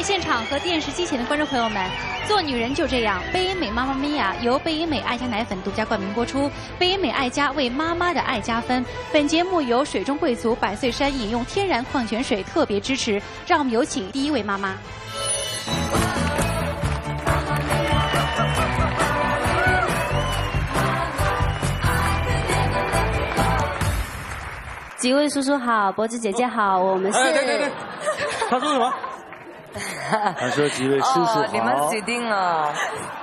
现场和电视机前的观众朋友们，做女人就这样，贝因美妈妈咪呀由贝因美爱家奶粉独家冠名播出，贝因美爱家为妈妈的爱加分。本节目由水中贵族百岁山饮用天然矿泉水特别支持。让我们有请第一位妈妈。 几位叔叔好，脖子姐姐好，我们是。 对，他说什么？他说几位叔叔好。 你们死定了。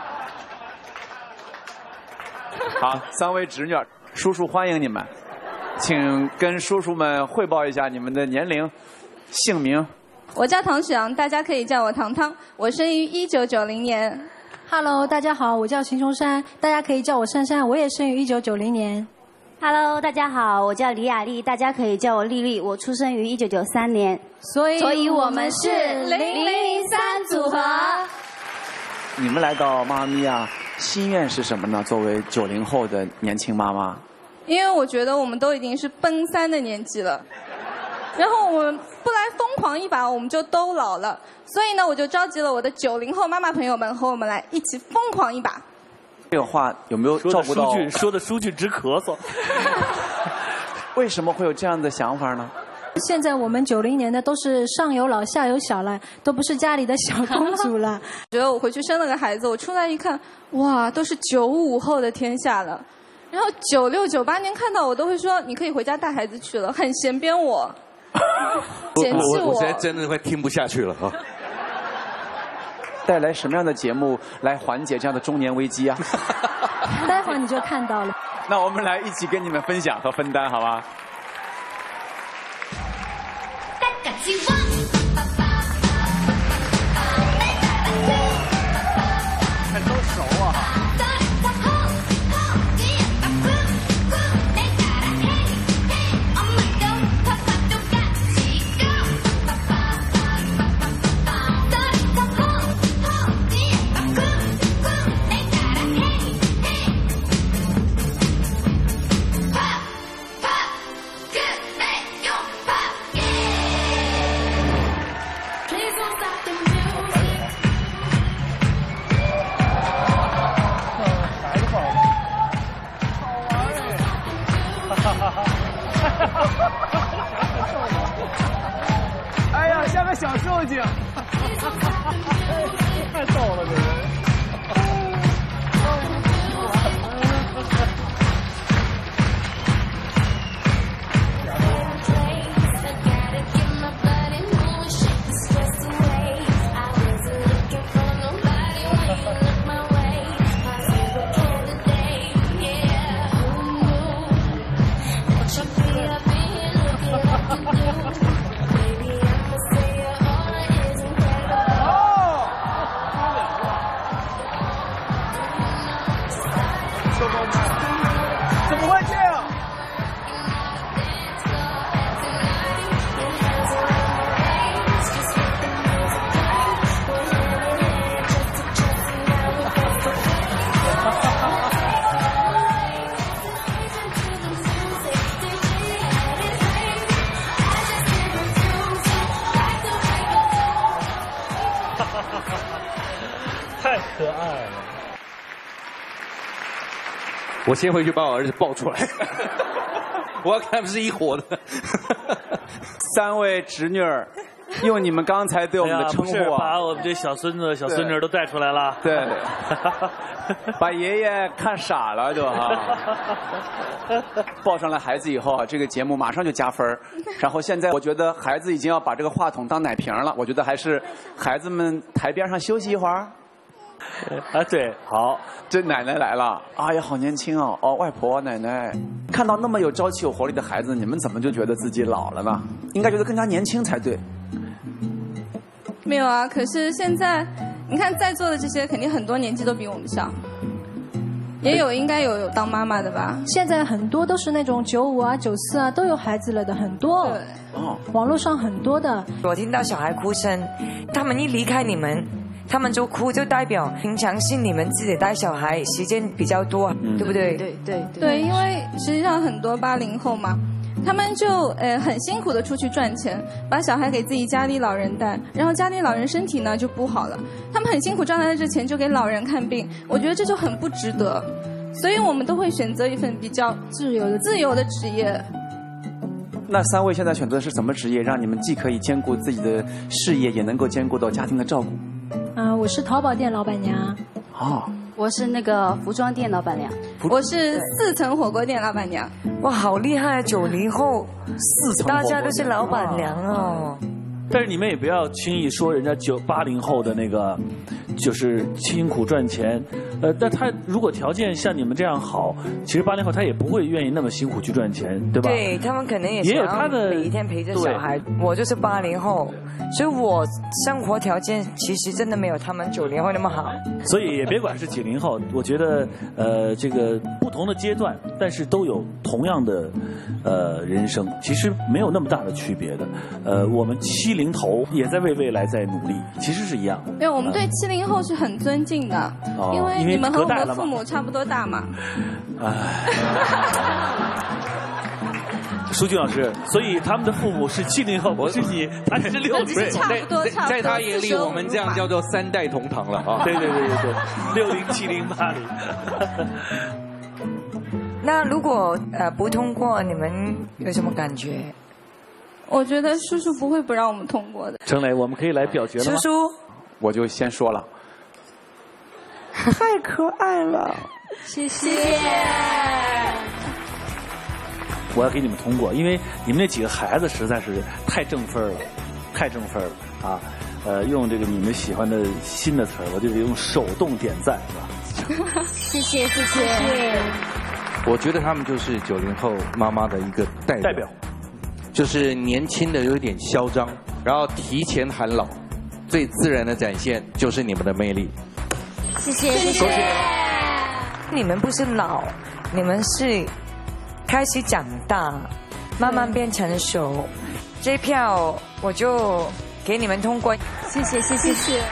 好，3位侄女，叔叔欢迎你们，请跟叔叔们汇报一下你们的年龄、姓名。 我叫唐许阳，大家可以叫我糖糖。我生于1990年。 Hello， 大家好，我叫秦琼珊，大家可以叫我珊珊，我也生于1990年。 Hello， 大家好，我叫李雅丽，大家可以叫我丽丽，我出生于1993年。 所以我们是003组合。 你们来到妈妈咪呀，心愿是什么呢？作为90后的年轻妈妈， 因为我觉得我们都已经是奔3的年纪了，然后我们不来疯狂一把，我们就都老了。所以呢，我就召集了我的90后妈妈朋友们，和我们来一起疯狂一把。 这个话有没有照顾到？ 说的书俊直咳嗽。 为什么会有这样的想法呢？ 现在我们90年的都是上有老下有小了，都不是家里的小公主了。 觉得我回去生了个孩子，我出来一看，哇，都是95后的天下了。然后96、98年看到我都会说，你可以回家带孩子去了，很嫌编我，嫌弃我现在真的快听不下去了啊！ 带来什么样的节目来缓解这样的中年危机啊？ 待会儿你就看到了。 那我们来一起跟你们分享和分担，好吧？看都熟啊！哎呀，像个小受精，太逗了这个。怎么会这样？ 太可爱了！我先回去把我儿子抱出来，我要看他们是一伙的。 3位侄女儿，用你们刚才对我们的称呼啊， 把我们这小孙子、小孙女都带出来了。 对，把爷爷看傻了就哈。抱上来孩子以后啊，这个节目马上就加分。然后现在我觉得孩子已经要把这个话筒当奶瓶了，我觉得还是孩子们台边上休息一会儿。 啊，对，好， 这奶奶来了，哎呀，好年轻哦！哦，外婆、奶奶，看到那么有朝气、有活力的孩子，你们怎么就觉得自己老了呢？应该觉得更加年轻才对。 没有啊，可是现在你看在座的这些，肯定很多年纪都比我们小，也有应该有当妈妈的吧？ 现在很多都是那种95啊、94啊都有孩子了的，很多。 对， 哦， 网络上很多的。 我听到小孩哭声，他们一离开你们，他们就哭，就代表平常是你们自己带小孩时间比较多，对不对？ 对，因为实际上很多80后嘛， 他们就很辛苦的出去赚钱，把小孩给自己家里老人带，然后家里老人身体呢就不好了，他们很辛苦赚来的这钱就给老人看病，我觉得这就很不值得，所以我们都会选择一份比较自由的职业。 那3位现在选择的是什么职业，让你们既可以兼顾自己的事业，也能够兼顾到家庭的照顾？ 我是淘宝店老板娘。 哦， 我是那个服装店老板娘。 我是4层火锅店老板娘。 哇，好厉害！90后 4层， 大家都是老板娘哦。 但是你们也不要轻易说人家80后的那个，就是辛苦赚钱，但他如果条件像你们这样好，其实80后他也不会愿意那么辛苦去赚钱，对吧？ 对他们可能也有他的每一天陪着小孩。我就是80后，所以我生活条件其实真的没有他们90后那么好。 所以也别管是90后，我觉得这个不同的阶段，但是都有同样的人生，其实没有那么大的区别的。我们70头也在为未来在努力，其实是一样的。 对，我们对70后是很尊敬的，因为你们和我们的父母差不多大嘛。 舒俊老师，所以他们的父母是70后，不是你，他是60。 差不多， 在他眼里，我们这样叫做3代同堂了啊！ 对，60、70、80。 那如果不通过，你们有什么感觉？ 我觉得叔叔不会不让我们通过的。 程磊，我们可以来表决了吗？ 叔叔， 我就先说了，太可爱了， 谢谢。 我要给你们通过，因为你们那几个孩子实在是太正分了，太正分了啊！用这个你们喜欢的新的词儿，我就得用手动点赞，是吧？ 谢谢。 我觉得他们就是90后妈妈的一个代表，就是年轻的有点嚣张，然后提前喊老，最自然的展现就是你们的魅力。 谢谢。 你们不是老，你们是开始长大，慢慢变成熟。这一票我就给你们通过。 谢谢。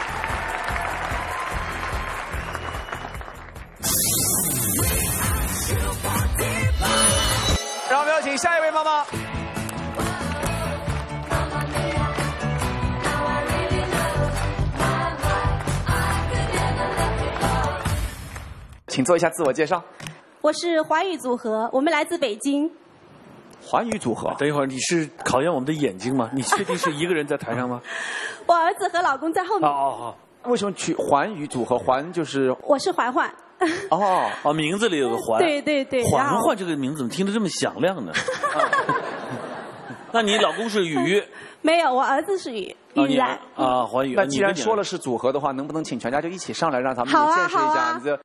让我们有请下一位妈妈。请做一下自我介绍。 我是环宇组合，我们来自北京。 环宇组合。 等一会儿，你是考验我们的眼睛吗？你确定是一个人在台上吗？ 我儿子和老公在后面。 好。 为什么取环宇组合？环就是。 我是环环。 名字里有个环。 对。 环环这个名字怎么听得这么响亮呢？那你老公是宇？ 没有，我儿子是宇然。 环宇。 那既然说了是组合的话，能不能请全家就一起上来，让他们见识一下你这。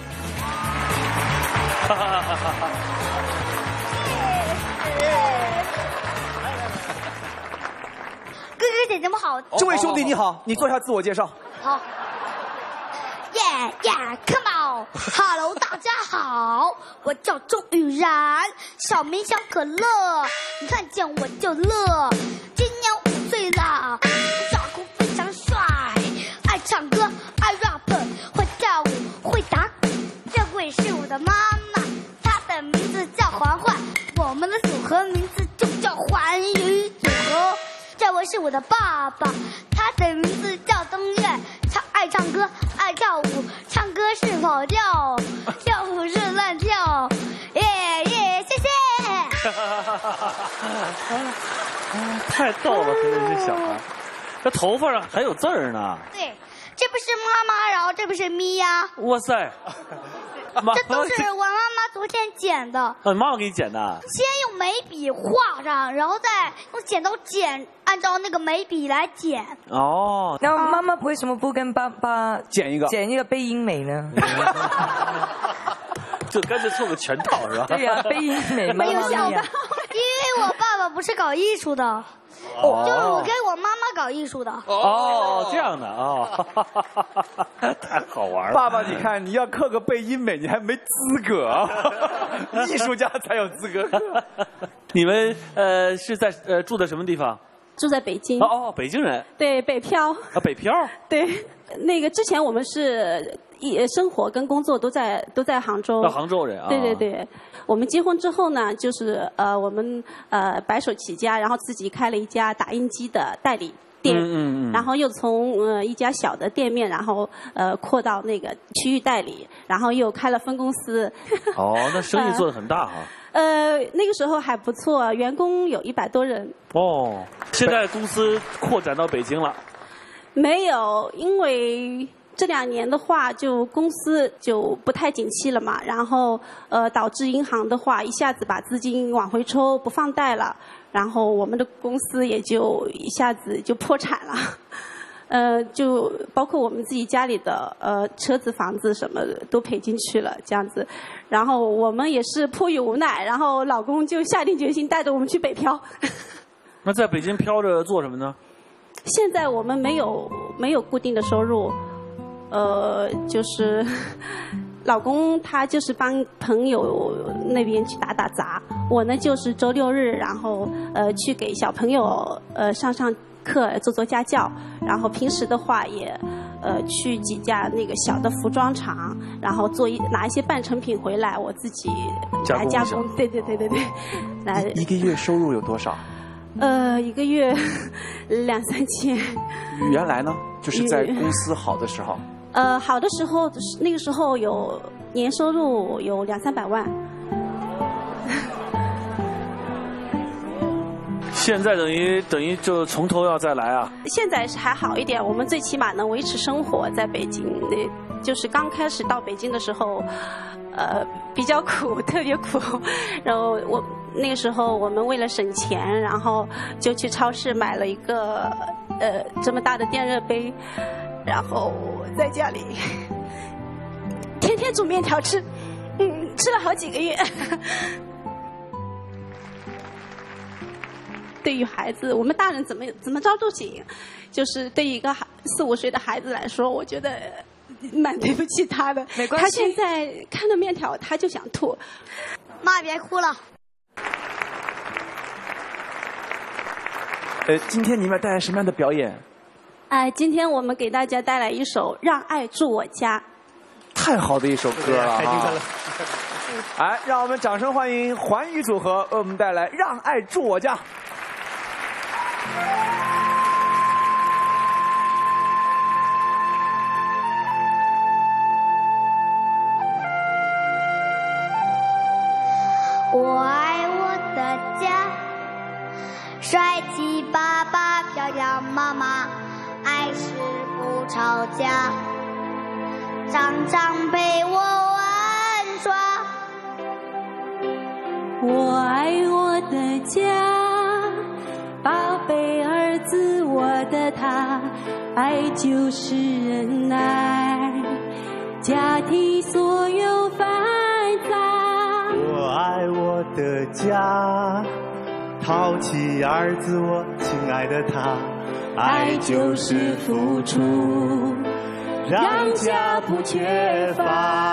哥哥姐姐们好， 这位兄弟你好，你做一下自我介绍。 好。Come on，Hello， 大家好，我叫周雨然，小名小可乐，你看见我就乐。今年5岁了，耍酷非常帅，爱唱歌，爱 rap， 会跳舞，会打鼓。这位是我的妈妈，她的名字叫环环，我们的组合名字就叫环宇组合。这位是我的爸爸，他的名字叫东岳，爱唱歌，爱跳舞，唱歌是跑调，跳舞是乱跳，谢谢。 太逗了，这小孩，这头发上还有字儿呢。 对，这不是妈妈，然后这不是咪呀。 哇塞！ 这都是我妈妈昨天剪的。 妈妈给你剪的。 先用眉笔画上，然后再用剪刀剪，按照那个眉笔来剪。 那妈妈为什么不跟爸爸剪一个背音美呢？ 就干脆凑个全套是吧？ 对呀，背音美没有想到，因为我爸爸不是搞艺术的。就是我跟我妈妈搞艺术的。 这样的太好玩了。 爸爸，你看，你要刻个背音美，你还没资格，艺术家才有资格刻。 你们是在住在什么地方？ 住在北京。 哦，北京人。 对，北漂。 啊，北漂。 对，那个之前我们是生活跟工作都在杭州。 杭州人啊。 对对对，我们结婚之后呢，就是我们白手起家，然后自己开了一家打印机的代理店，然后又从一家小的店面，然后扩到那个区域代理，然后又开了分公司。 哦，那生意做得很大哈。 那个时候还不错，员工有100多人。 哦，现在公司扩展到北京了？ 没有，因为这2年的话，就公司就不太景气了嘛，然后导致银行的话一下子把资金往回抽，不放贷了，然后我们的公司也就一下子就破产了。就包括我们自己家里的车子、房子什么的都赔进去了，这样子。然后我们也是迫于无奈，然后老公就下定决心带着我们去北漂。 那在北京飘着做什么呢？ 现在我们没有固定的收入，就是老公他就是帮朋友那边去打杂，我呢就是周6日，然后去给小朋友上课做家教，然后平时的话也去几家那个小的服装厂，然后拿一些半成品回来，我自己来加工。对。来一个月收入有多少？ 一个月2、3千。 原来呢，就是在公司好的时候。 好的时候，那个时候有年收入有200、300万。 现在等于就从头要再来啊。 现在是还好一点，我们最起码能维持生活在北京。就是刚开始到北京的时候，比较苦，特别苦。然后那个时候我们为了省钱，然后就去超市买了一个这么大的电热杯，然后在家里天天煮面条吃，吃了好几个月。对于孩子，我们大人怎么着都行，就是对于一个4、5岁的孩子来说，我觉得蛮对不起他的。 没关系。 他现在看到面条他就想吐。 妈别哭了。 今天你们带来什么样的表演？ 今天我们给大家带来一首《让爱住我家》。 太好的一首歌了，太精彩了。让我们掌声欢迎环宇组合为我们带来《让爱住我家》。 我爱我的家，帅气爸爸，漂亮妈妈，爱是不吵架，常常陪我玩耍。 我爱我的家，宝贝儿子我的他，爱就是忍耐，家庭所有烦躁。 我爱我的家，淘气儿子我亲爱的他，爱就是付出，让家不缺乏。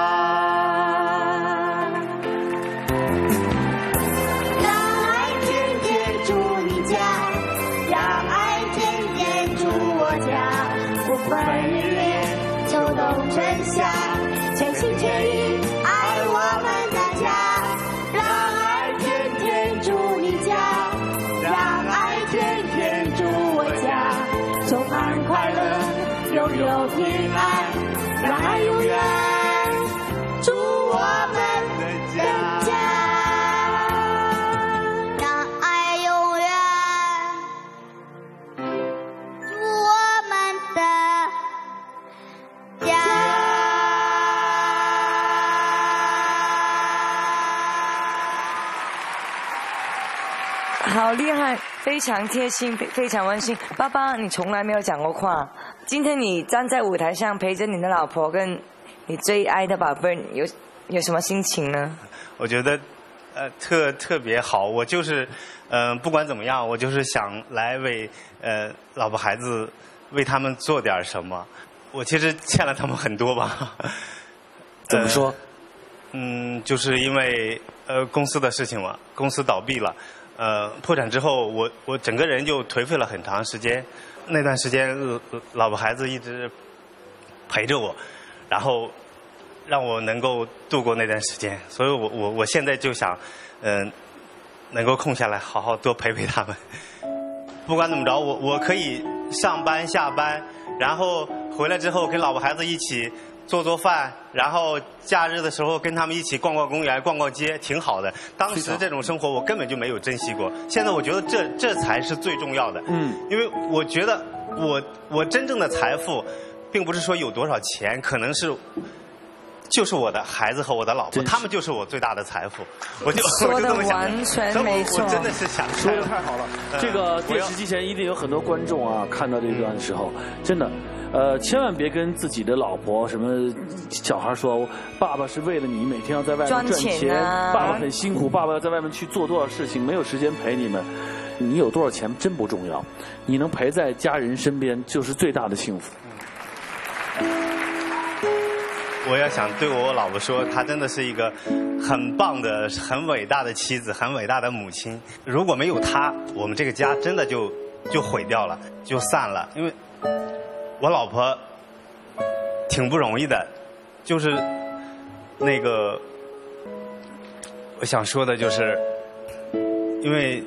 让爱天天住你家，让爱天天住我家，不分日夜，秋冬春夏，全心全意爱我们的家。让爱天天住你家，让爱天天住我家，充满快乐，永有平安，让爱永远住我们的家。让爱永远住我们的家。 好厉害，非常贴心，非常温馨。爸爸，你从来没有讲过话，今天你站在舞台上陪着你的老婆跟你最爱的宝贝，有什么心情呢？ 我觉得特别好，我就是不管怎么样，我就是想来为老婆孩子为他们做点什么。我其实欠了他们很多吧。 怎么说？ 就是因为公司的事情嘛，公司倒闭了， 破产之后，我整个人就颓废了很长时间。那段时间，老婆孩子一直陪着我，然后让我能够度过那段时间。所以我现在就想，能够空下来，好好多陪陪他们。不管怎么着，我可以上班下班，然后回来之后跟老婆孩子一起做饭，然后假日的时候跟他们一起逛逛公园、逛逛街，挺好的。当时这种生活我根本就没有珍惜过，现在我觉得这才是最重要的。因为我觉得我真正的财富，并不是说有多少钱，可能是。就是我的孩子和我的老婆，他们就是我最大的财富。我就这么想， 完全没错， 我真的是想说的太好了。这个电视机前一定有很多观众啊，看到这段的时候，真的，千万别跟自己的老婆什么小孩说，爸爸是为了你每天要在外面赚钱，爸爸很辛苦，爸爸要在外面去做多少事情，没有时间陪你们。你有多少钱真不重要，你能陪在家人身边就是最大的幸福。 我要想对我老婆说，她真的是一个很棒的、很伟大的妻子，很伟大的母亲。如果没有她，我们这个家真的就毁掉了，就散了。因为我老婆挺不容易的，就是那个我想说的就是，因为。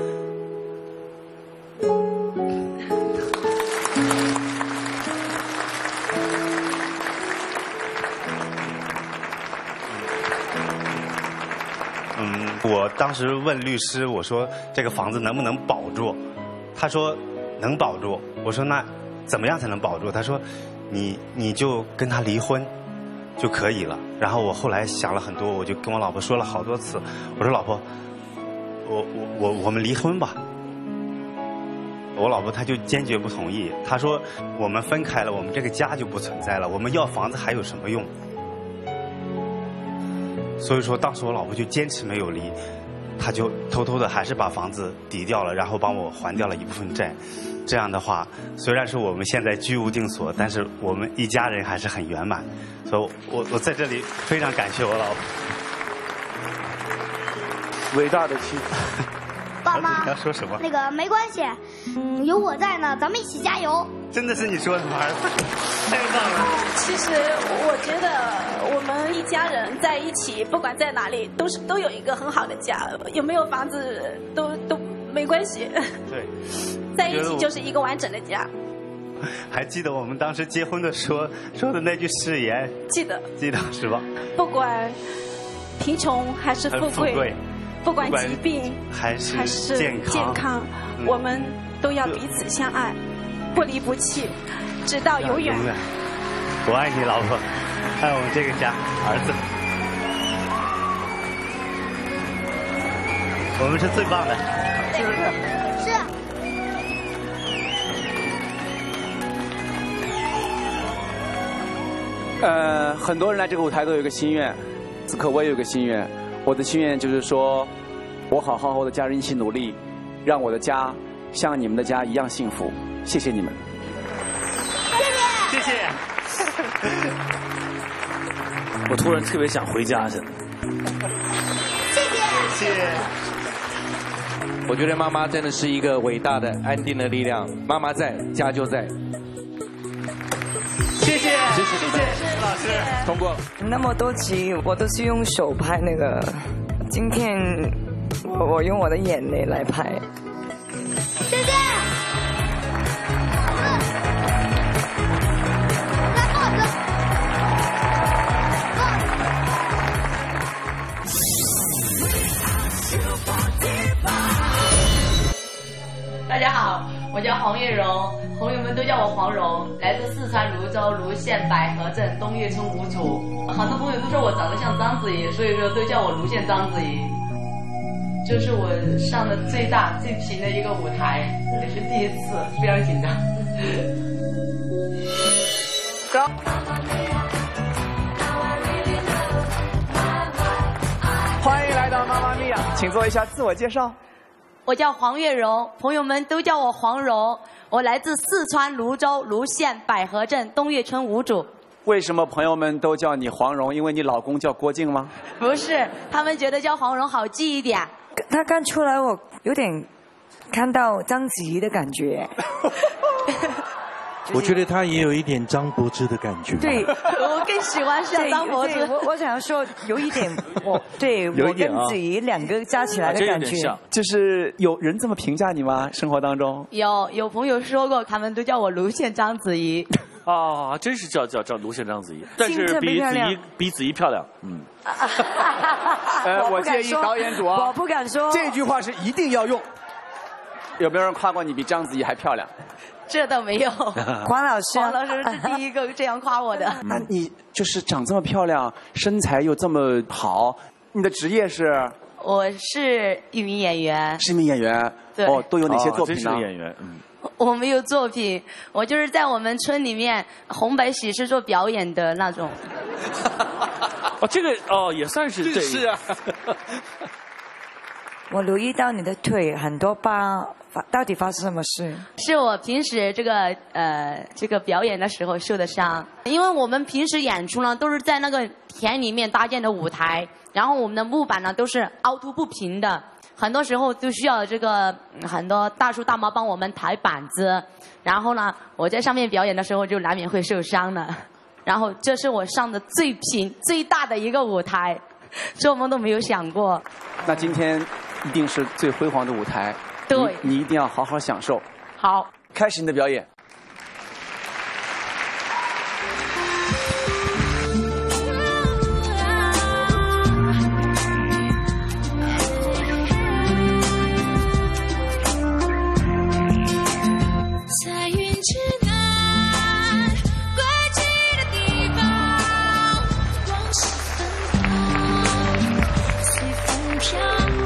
我当时问律师，我说这个房子能不能保住？他说能保住。我说那怎么样才能保住？他说你就跟他离婚就可以了。然后我后来想了很多，我就跟我老婆说了好多次，我说老婆，我们离婚吧。我老婆她就坚决不同意，她说我们分开了，我们这个家就不存在了，我们要房子还有什么用？所以说当时我老婆就坚持没有离，她就偷偷的还是把房子抵掉了，然后帮我还掉了一部分债。这样的话，虽然说我们现在居无定所，但是我们一家人还是很圆满。所以我在这里非常感谢我老婆。 伟大的妻子。 爸妈， 你要说什么？ 那个没关系，有我在呢，咱们一起加油。 真的是你说的吗？太棒了！ 其实我觉得我们一家人在一起，不管在哪里，都有一个很好的家。有没有房子都没关系。 对， 在一起就是一个完整的家。 还记得我们当时结婚的说的那句誓言？ 记得是吧？ 不管贫穷还是富贵，不管疾病还是健康， 我们都要彼此相爱，不离不弃，直到永远。 我爱你，老婆，爱我们这个家，儿子，我们是最棒的，是不是？ 是。 很多人来这个舞台都有一个心愿，此刻我也有个心愿。我的心愿就是说，我好好和我的家人一起努力，让我的家像你们的家一样幸福。谢谢你们。 谢谢。 我突然特别想回家去。 谢谢。 我觉得妈妈真的是一个伟大的安定的力量，妈妈在，家就在。 谢谢， 谢谢老师， 通过。 那么多集我都是用手拍那个，今天我用我的眼泪来拍。 谢谢。 大家好，我叫黄月荣，朋友们都叫我黄蓉，来自四川泸州泸县百合镇东岳村5组。很多朋友都说我长得像章子怡，所以说都叫我泸县章子怡。这是我上的最大最平的一个舞台，也是第一次，非常紧张。 走。 欢迎来到妈妈咪呀，请做一下自我介绍。 我叫黄月荣，朋友们都叫我黄蓉。我来自四川泸州泸县百合镇东岳村5组。 为什么朋友们都叫你黄蓉？因为你老公叫郭靖吗？ 不是，他们觉得叫黄蓉好记一点。 他刚出来，我有点看到章子怡的感觉。 我觉得他也有一点张柏芝的感觉。 对， 我更喜欢像张柏芝。 我想要说有一点，我跟子怡两个加起来的感觉。 就是有人这么评价你吗？生活当中有朋友说过，他们都叫我卢县章子怡。 啊，真是叫卢县章子怡，但是比子怡漂亮。嗯。 我建议导演组啊， 我不敢说这句话是一定要用。有没有人夸过你比章子怡还漂亮？ 这倒没有。 黄老师是第一个这样夸我的。 那你就是长这么漂亮，身材又这么好，你的职业是？ 我是一名演员。 是一名演员。 对。 哦，都有哪些作品呢？ 真是演员。 我没有作品，我就是在我们村里面红白喜事做表演的那种。 这个也算是对。 是啊。 我留意到你的腿很多疤，到底发生什么事？ 是我平时这个表演的时候受的伤。因为我们平时演出呢都是在那个田里面搭建的舞台，然后我们的木板呢都是凹凸不平的，很多时候都需要很多大叔大妈帮我们抬板子，然后呢我在上面表演的时候就难免会受伤的。然后这是我上的最平最大的一个舞台，做梦都没有想过。 那今天一定是最辉煌的舞台， 对， 你一定要好好享受。 好， 开始你的表演。 在云之南，归去的地方，往事芬芳，随风飘。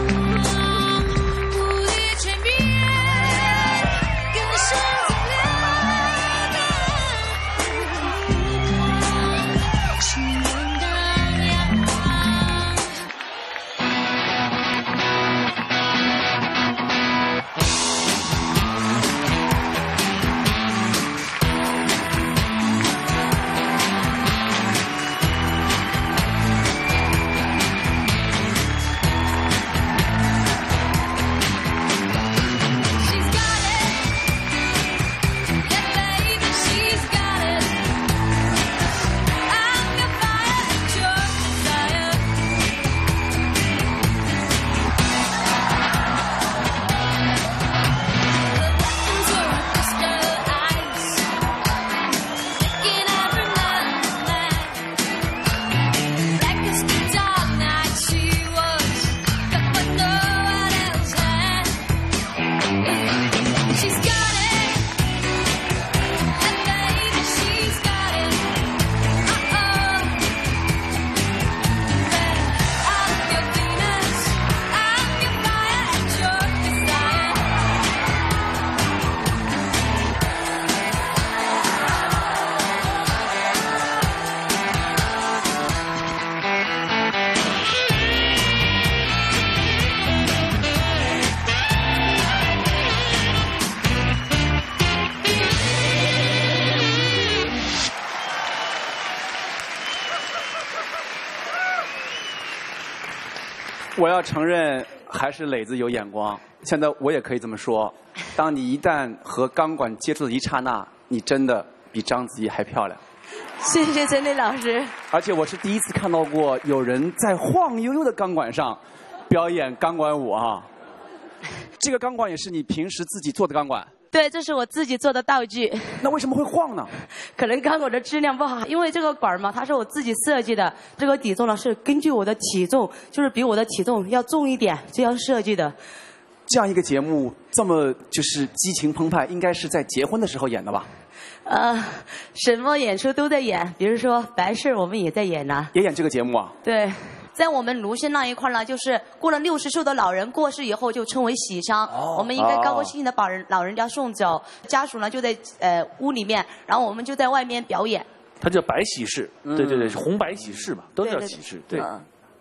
我要承认，还是磊子有眼光。现在我也可以这么说，当你一旦和钢管接触的一刹那，你真的比章子怡还漂亮。 谢谢陈磊老师。 而且我是第一次看到过有人在晃悠悠的钢管上表演钢管舞啊！这个钢管也是你平时自己做的钢管？ 对，这是我自己做的道具。 那为什么会晃呢？ 可能钢管的质量不好，因为这个管嘛，它是我自己设计的。这个底座呢是根据我的体重，就是比我的体重要重一点，这样设计的。 这样一个节目这么就是激情澎湃，应该是在结婚的时候演的吧？ 什么演出都在演，比如说白事我们也在演呢。 也演这个节目啊？ 对。在我们卢县那一块呢，就是过了60岁的老人过世以后，就称为喜丧。我们应该高高兴兴的把老人家送走，家属呢就在屋里面，然后我们就在外面表演。 它叫白喜事，对对对，是红白喜事嘛，都叫喜事。对。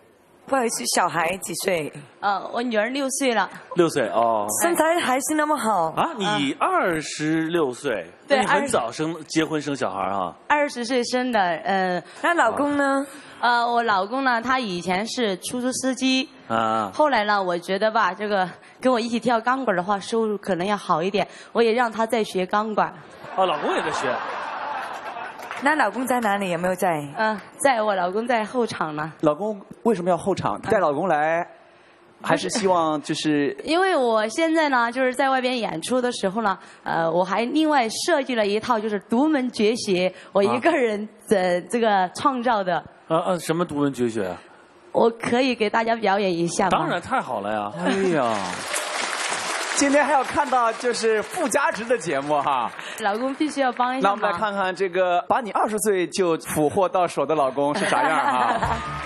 不好意思，小孩几岁？ 我女儿6岁了。 6岁哦。 身材还是那么好啊！你26岁， 对， 你很早结婚生小孩啊 ？20岁生的， 那老公呢？ 我老公呢，他以前是出租司机啊。后来呢，我觉得吧，这个跟我一起跳钢管的话，收入可能要好一点，我也让他再学钢管。 哦，老公也在学。 那老公在哪里？有没有在？ 在我老公在后场呢。 老公为什么要后场？带老公来，还是希望就是？ 因为我现在呢，就是在外边演出的时候呢，我还另外设计了一套就是独门绝学，我一个人的这个创造的。 什么独门绝学啊？ 我可以给大家表演一下吗？ 当然，太好了呀！ 哎呀，今天还要看到就是附加值的节目哈。 老公必须要帮一下。 那我们来看看这个把你20岁就俘获到手的老公是啥样啊？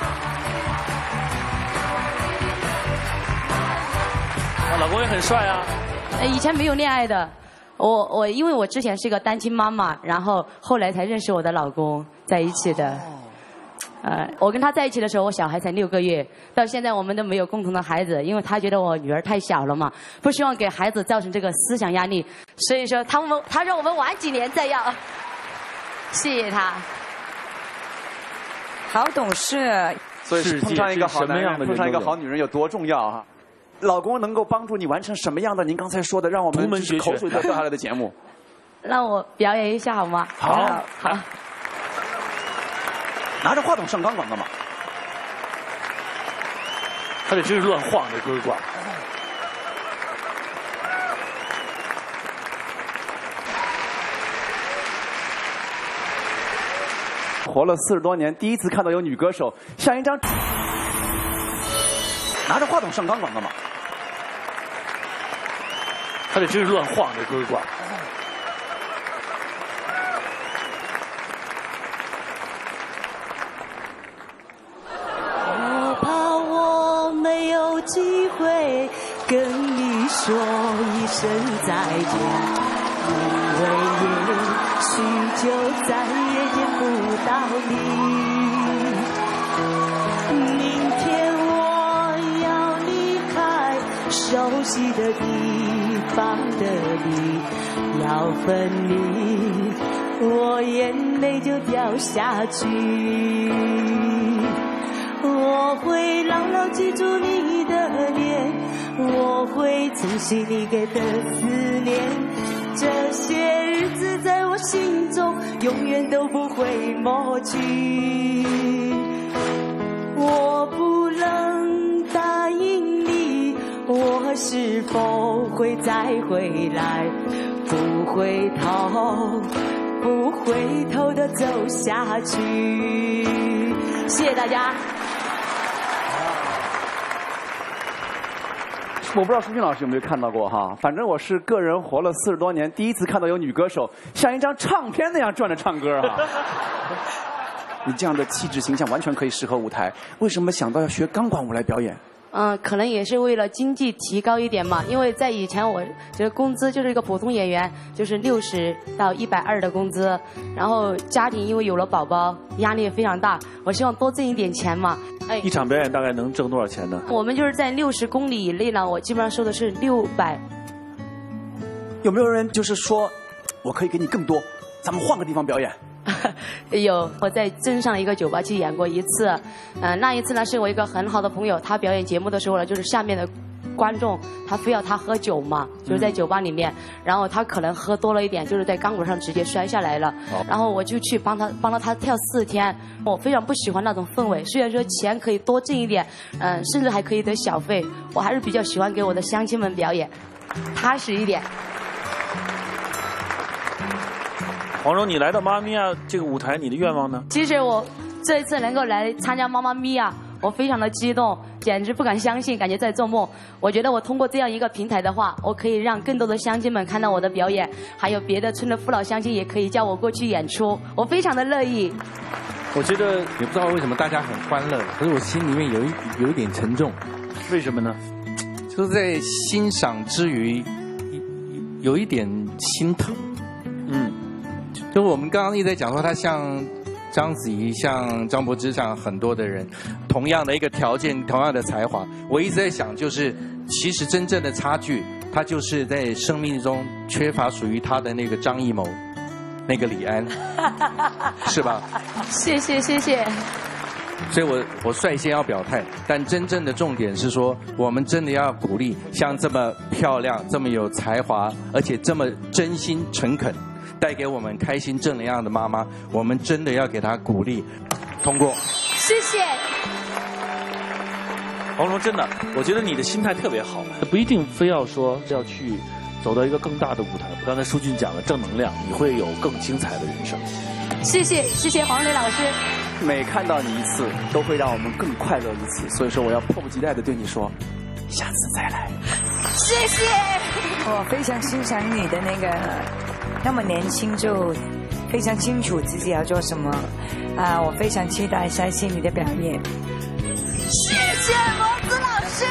老公也很帅啊。 以前没有恋爱的，我因为我之前是一个单亲妈妈，然后后来才认识我的老公在一起的。我跟他在一起的时候，我小孩才6个月，到现在我们都没有共同的孩子，因为他觉得我女儿太小了嘛，不希望给孩子造成这个思想压力，所以说他让我们晚几年再要。谢谢他， 好懂事。 所以碰上一个好男人，碰上一个好女人有多重要啊！老公能够帮助你完成什么样的？您刚才说的，让我们就是口水都掉下来的节目。 让我表演一下好吗？ 好。拿着话筒上钢管干嘛？ 他这真是乱晃这根管。 活了40多年，第一次看到有女歌手像一张拿着话筒上钢管干嘛？ 他这真是乱晃这根管。 机会跟你说一声再见，因为也许就再也见不到你。明天我要离开熟悉的地方的你，要分离，我眼泪就掉下去。我会牢牢记住你的脸，我会珍惜你给的思念，这些日子在我心中永远都不会抹去。我不能答应你，我是否会再回来，不回头，不回头的走下去。谢谢大家。 我不知道舒迅老师有没有看到过哈，反正我是个人活了40多年，第一次看到有女歌手像一张唱片那样转着唱歌哈。你这样的气质形象完全可以适合舞台，为什么想到要学钢管舞来表演？ 可能也是为了经济提高一点嘛，因为在以前我觉得工资就是一个普通演员，就是60到120的工资，然后家庭因为有了宝宝，压力也非常大，我希望多挣一点钱嘛。 一场表演大概能挣多少钱呢？我们就是在60公里以内呢，我基本上收的是600。 有没有人就是说，我可以给你更多，咱们换个地方表演？ 有，我在镇上一个酒吧去演过一次，那一次呢是我一个很好的朋友，他表演节目的时候呢，就是下面的观众他非要他喝酒嘛，就是在酒吧里面，然后他可能喝多了一点，就是在钢管上直接摔下来了，然后我就去帮了他跳4天，我非常不喜欢那种氛围，虽然说钱可以多挣一点，甚至还可以得小费，我还是比较喜欢给我的乡亲们表演，踏实一点。 黄蓉，你来到《妈妈咪呀》这个舞台，你的愿望呢？ 其实我这一次能够来参加《妈妈咪呀》，我非常的激动，简直不敢相信，感觉在做梦。我觉得我通过这样一个平台的话，我可以让更多的乡亲们看到我的表演，还有别的村的父老乡亲也可以叫我过去演出，我非常的乐意。 我觉得也不知道为什么大家很欢乐，可是我心里面有一点沉重。 为什么呢？ 就是在欣赏之余，有一点心疼。就是我们刚刚一直在讲说他像章子怡，像张柏芝这样很多的人，同样的一个条件，同样的才华，我一直在想，就是其实真正的差距，他就是在生命中缺乏属于他的那个张艺谋，那个李安，是吧？ 谢谢谢谢。 所以我率先要表态，但真正的重点是说，我们真的要鼓励像这么漂亮、这么有才华，而且这么真心诚恳，带给我们开心正能量的妈妈，我们真的要给她鼓励，通过。 谢谢。 黄蓉，真的，我觉得你的心态特别好，不一定非要说要去走到一个更大的舞台。刚才舒俊讲了正能量，你会有更精彩的人生。 谢谢谢谢黄磊老师。 每看到你一次，都会让我们更快乐一次。所以说，我要迫不及待地对你说，下次再来。 谢谢。 我非常欣赏你的那个，那么年轻就非常清楚自己要做什么啊！我非常期待下一期你的表演。 谢谢罗子老师。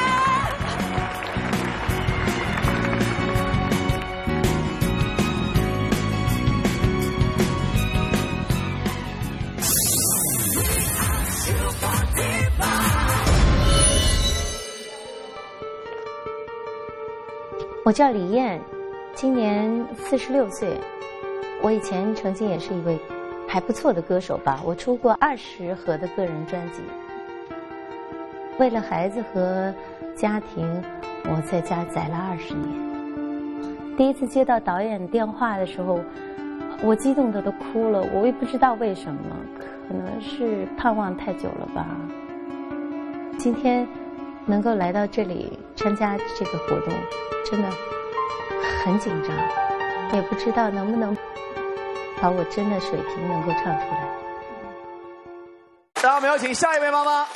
我叫李艳，今年46岁。我以前曾经也是一位还不错的歌手吧，我出过20盒的个人专辑。为了孩子和家庭，我在家宅了20年。第一次接到导演电话的时候，我激动的都哭了，我也不知道为什么，可能是盼望太久了吧。今天能够来到这里参加这个活动，真的很紧张，也不知道能不能把我真的水平能够唱出来。 让我们有请下一位妈妈。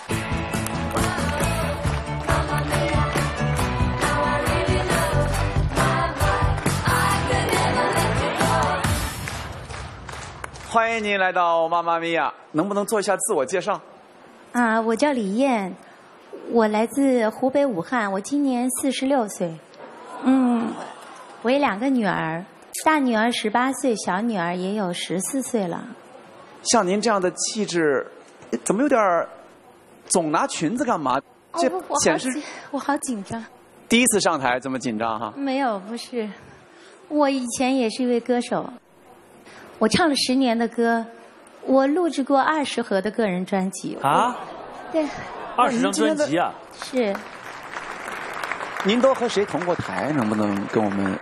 欢迎您来到妈妈咪呀，能不能做一下自我介绍？ 我叫李艳，我来自湖北武汉，我今年46岁。我有2个女儿，大女儿18岁，小女儿也有14岁了。 像您这样的气质，怎么有点总拿裙子干嘛？这显示我好紧张。 第一次上台这么紧张哈？ 没有，不是。我以前也是一位歌手，我唱了10年的歌，我录制过20盒的个人专辑。 啊？ 对。 20张专辑啊？ 是。 您都和谁同过台？能不能跟我们？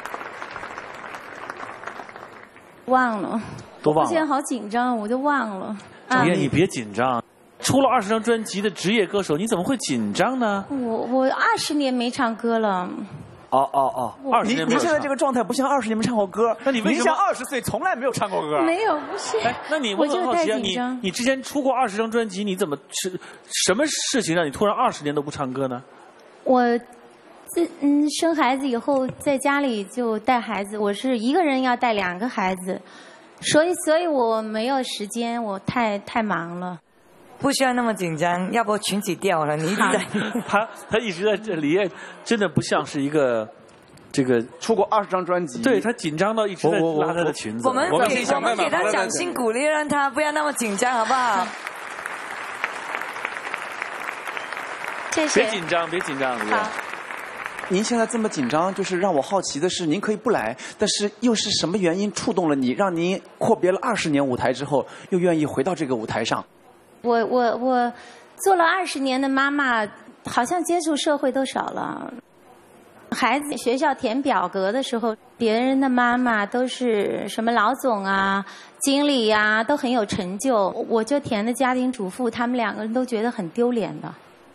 忘了。 都忘了。 我现在好紧张，我都忘了。 李艳，你别紧张。出了20张专辑的职业歌手，你怎么会紧张呢？ 我20年没唱歌了。 20年没有唱。 您现在这个状态不像20年没唱过歌。 那你为什么？ 您像20岁从来没有唱过歌。 没有，不是。 那你我很好奇啊，你之前出过20张专辑，你怎么是什么事情让你突然20年都不唱歌呢？ 我生孩子以后在家里就带孩子，我是一个人要带2个孩子，所以我没有时间，我太忙了。 不需要那么紧张，要不裙子掉了，你一直在。 他一直在这里，真的不像是一个这个出过20张专辑。 对他紧张到一直在拉他的裙子。 我们给他掌声鼓励，让他不要那么紧张，好不好？ 谢谢。 别紧张，别紧张， 好。 您现在这么紧张，就是让我好奇的是，您可以不来，但是又是什么原因触动了你，让您阔别了20年舞台之后，又愿意回到这个舞台上？ 我做了20年的妈妈，好像接触社会都少了。孩子学校填表格的时候，别人的妈妈都是什么老总啊、经理啊，都很有成就，我就填的家庭主妇，他们2个人都觉得很丢脸的。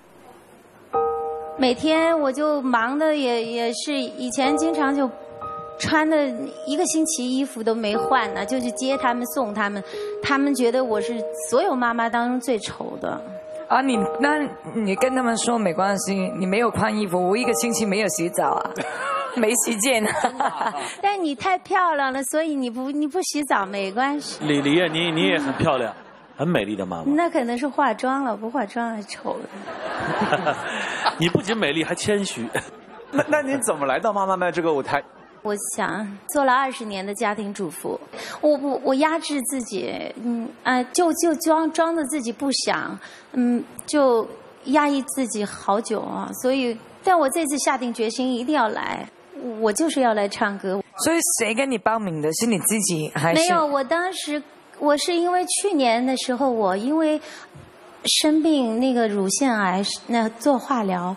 每天我就忙的也是，以前经常就穿的1个星期衣服都没换呢，就去接他们送他们，他们觉得我是所有妈妈当中最丑的。 啊，你跟他们说没关系，你没有换衣服，我1个星期没有洗澡啊，没时间啊。 但你太漂亮了，所以你不洗澡没关系。 李艳，你也很漂亮，很美丽的妈妈。 那可能是化妆了，不化妆还丑的。 你不仅美丽还谦虚。 那您怎么来到妈妈们这个舞台？ 我想做了20年的家庭主妇，我压制自己，就装着自己不想，就压抑自己好久啊。所以，但我这次下定决心一定要来，我就是要来唱歌。 所以谁跟你报名的？是你自己还是？ 没有，我当时我是因为去年的时候，我因为生病那个乳腺癌，那做化疗。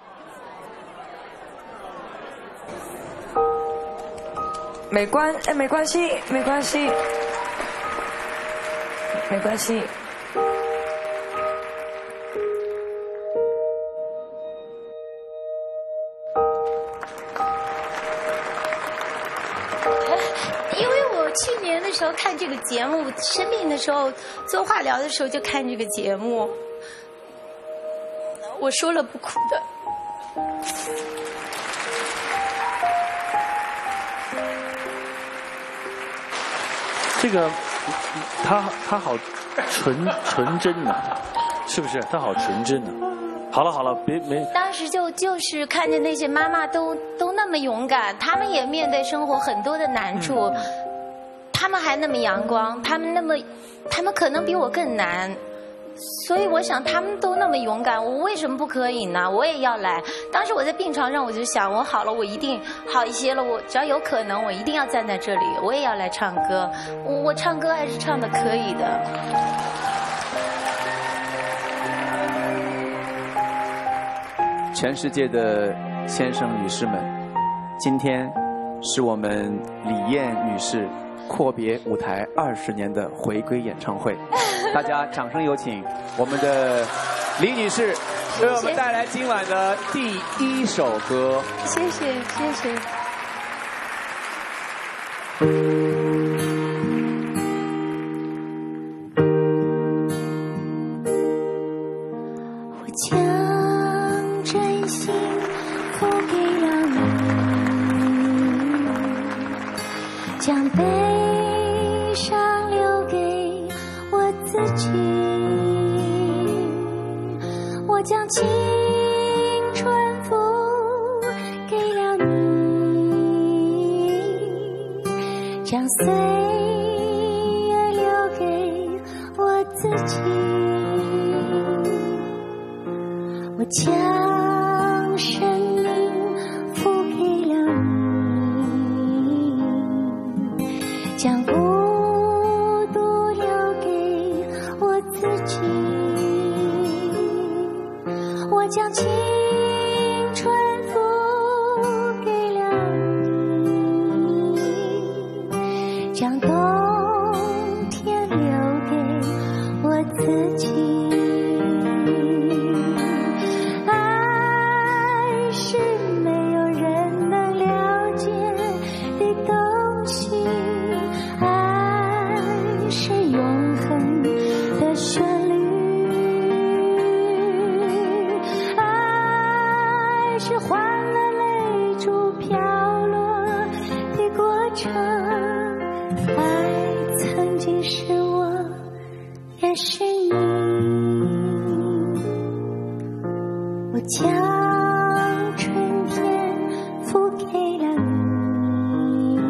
没关系，没关系。 因为我去年的时候看这个节目，生病的时候做化疗的时候就看这个节目，我说了不哭的。 这个，他好纯真呐，是不是？他好纯真呐。好了，别。 当时就是看着那些妈妈都那么勇敢，她们也面对生活很多的难处，她们还那么阳光，她们可能比我更难。所以我想他们都那么勇敢，我为什么不可以呢？我也要来。当时我在病床上，我就想，我好了，我一定好一些了。我只要有可能，我一定要站在这里，我也要来唱歌。我唱歌还是唱得可以的。 全世界的先生女士们，今天是我们李艳女士阔别舞台20年的回归演唱会，大家掌声有请我们的李女士为我们带来今晚的第1首歌。 谢谢。 我将真心付给了你，将悲伤留给我自己，我将青春付给了你，将岁月留给我自己，我将生命付给了你，将孤独留给我自己，我将青春付给了你，将冬天留给我自己。爱是没有人能了解的东西，爱是永恒的旋律，爱是换了泪珠飘落的过程，爱曾经是我，也是你，我将春天付给了你，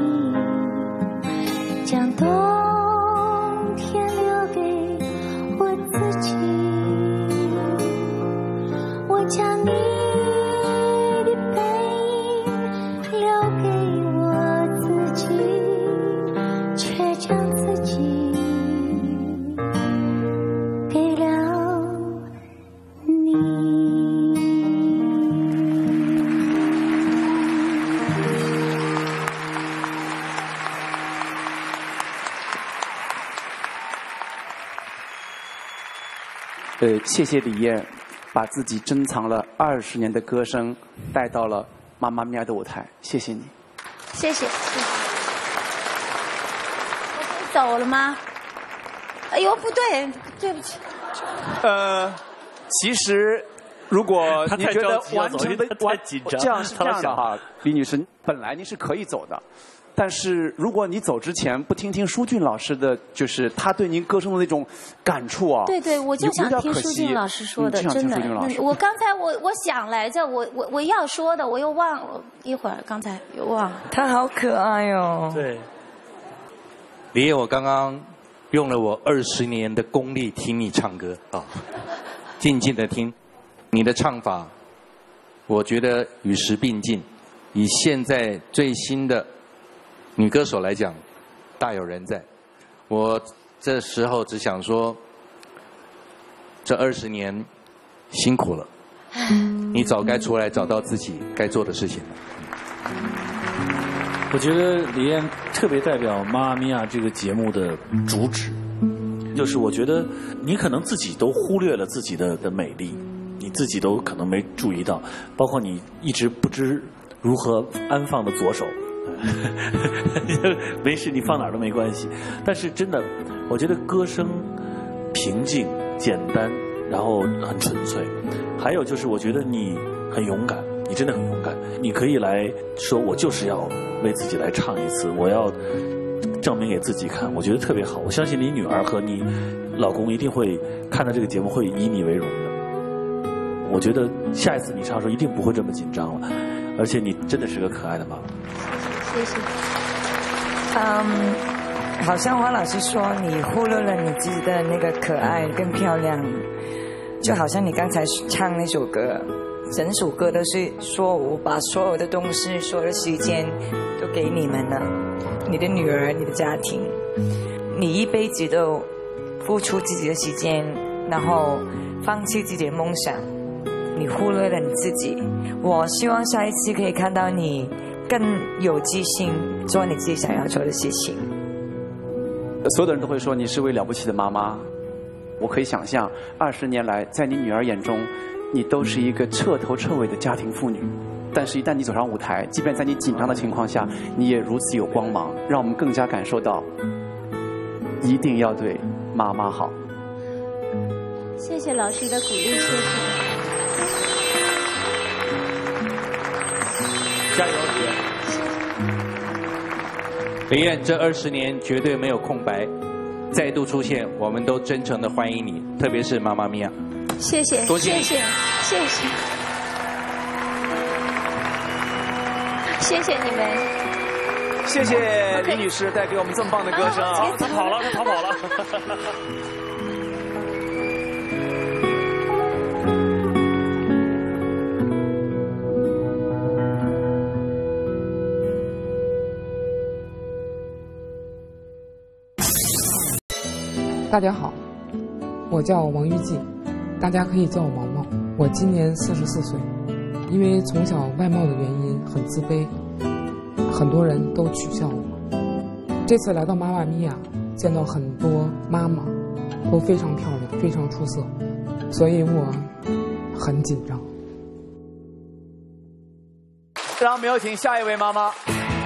将冬天留给我自己，我将你的背影留给我自己，却将自己给了你。 谢谢李艳，把自己珍藏了20年的歌声带到了妈妈咪呀的舞台，谢谢你。 谢谢。我可以走了吗？哎呦，不对，对不起。 其实如果你觉得完成的太紧张， 这样是这样的哈，李女士，本来您是可以走的，但是如果你走之前不听听舒俊老师的，就是他对您歌声的那种感触啊。 对对，我就想听舒俊老师说的，真的。我刚才我想来着，我要说的，我又忘了一会儿，刚才又忘了。 他好可爱哦。 对。 李烨，我刚刚用了我20年的功力听你唱歌啊，静静的听。你的唱法，我觉得与时并进，以现在最新的女歌手来讲，大有人在。我这时候只想说，这20年辛苦了，你早该出来找到自己该做的事情了。 我觉得李艳特别代表《妈妈咪呀》这个节目的主旨，就是我觉得你可能自己都忽略了自己的美丽。你自己都可能没注意到，包括你一直不知如何安放的左手，没事，你放哪儿都没关系。但是真的，我觉得歌声平静、简单，然后很纯粹。还有就是，我觉得你很勇敢，你真的很勇敢。你可以来说，我就是要为自己来唱一次，我要证明给自己看。我觉得特别好。我相信你女儿和你老公一定会看到这个节目，会以你为荣的。我觉得下一次你唱的时候一定不会这么紧张了，而且你真的是个可爱的妈妈。 谢谢。 好像黄老师说你忽略了你自己的那个可爱跟漂亮，就好像你刚才唱那首歌，整首歌都是说我把所有的东西、所有的时间都给你们了，你的女儿、你的家庭，你一辈子都付出自己的时间，然后放弃自己的梦想。你忽略了你自己，我希望下一次可以看到你更有自信，做你自己想要做的事情。 所有的人都会说你是位了不起的妈妈，我可以想象20年来，在你女儿眼中，你都是一个彻头彻尾的家庭妇女。但是，一旦你走上舞台，即便在你紧张的情况下，你也如此有光芒，让我们更加感受到，一定要对妈妈好。 谢谢老师的鼓励，谢谢。 加油， 李艳！这20年绝对没有空白，再度出现，我们都真诚的欢迎你，特别是妈妈咪呀。 谢谢，谢谢，谢谢，谢谢你们， 谢谢李女士带给我们这么棒的歌声啊！ 她跑了，她逃跑了。 大家好，我叫王玉静，大家可以叫我毛毛。我今年44岁，因为从小外貌的原因很自卑，很多人都取笑我。这次来到妈妈咪呀，见到很多妈妈都非常漂亮，非常出色，所以我很紧张。 让我们有请下一位妈妈。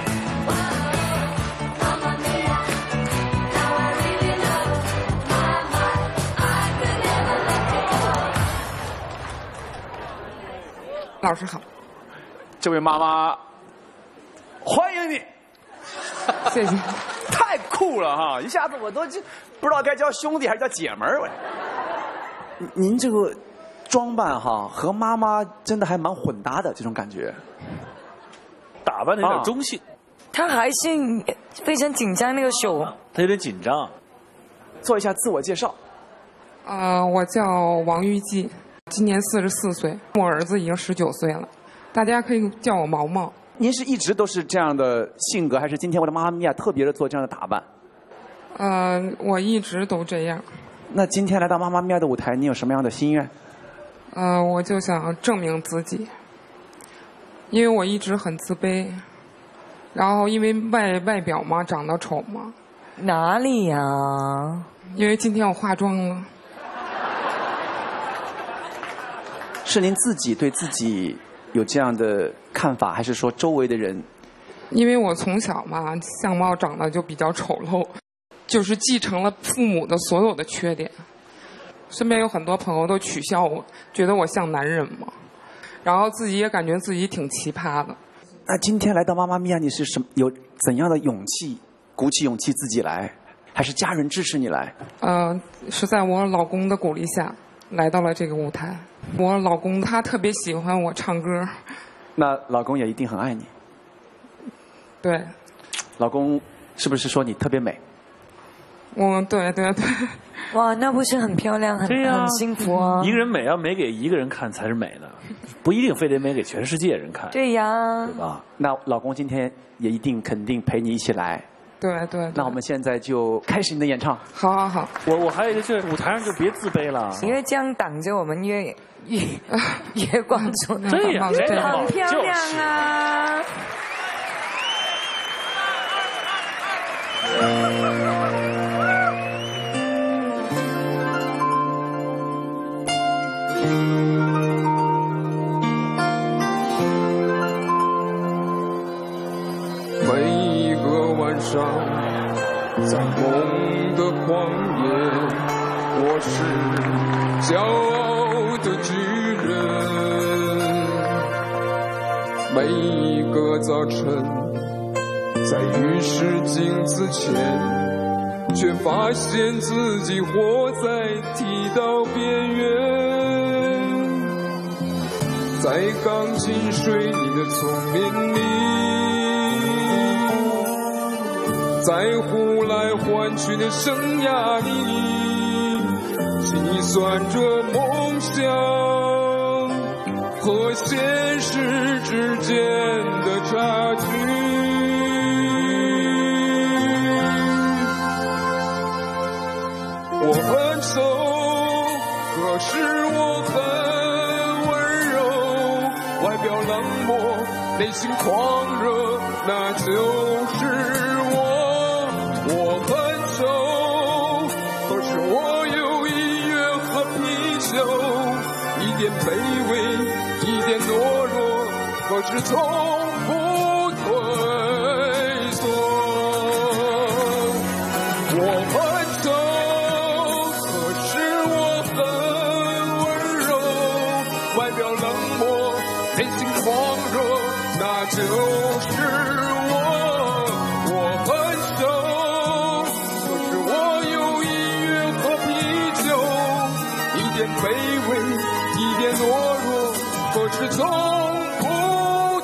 老师好， 这位妈妈，欢迎你， 谢谢， 太酷了哈！一下子我都不知道该叫兄弟还是叫姐们儿。您这个装扮哈和妈妈真的还蛮混搭的，这种感觉， 打扮的有点中性。 他还是非常紧张，那个手， 他有点紧张。 做一下自我介绍。 我叫王玉季。今年44岁，我儿子已经19岁了，大家可以叫我毛毛。 您是一直都是这样的性格，还是今天我的妈妈咪呀特别的做这样的打扮？ 我一直都这样。 那今天来到妈妈咪呀的舞台，你有什么样的心愿？ 我就想证明自己，因为我一直很自卑，然后因为外表嘛，长得丑嘛。 哪里呀？ 因为今天我化妆了。 是您自己对自己有这样的看法，还是说周围的人？ 因为我从小嘛，相貌长得就比较丑陋，就是继承了父母的所有的缺点， 身边有很多朋友都取笑我，觉得我像男人嘛，然后自己也感觉自己挺奇葩的。 那今天来到妈妈咪呀，你是有怎样的勇气，鼓起勇气自己来，还是家人支持你来？ 是在我老公的鼓励下来到了这个舞台。我老公他特别喜欢我唱歌。 那老公也一定很爱你。 对。 老公是不是说你特别美？ 对。 哇，那不是很漂亮，很幸福啊！ 一个人美要美给一个人看才是美的，不一定非得美给全世界人看。 对呀， 对吧？那老公今天也一定肯定陪你一起来。 对。 那我们现在就开始你的演唱。 好。 我还有一个就是舞台上就别自卑了， 因为这样挡着我们越关注。 对呀， 很漂亮啊！ 每一个晚上，在梦的旷野，我是骄傲的巨人。每一个早晨，在浴室镜子前，却发现自己活在剃刀边缘。在钢筋水泥的丛林里，在呼来唤去的生涯里，计算着梦想和现实之间的差距。我很瘦，可是我很温柔，外表冷漠，内心狂热，那就是我很瘦，可是我有音乐和啤酒，一点卑微，一点懦弱，可是从不退缩。我很瘦，可是我很温柔，外表冷漠，内心狂热，那就是卑微，一点懦弱，可是从不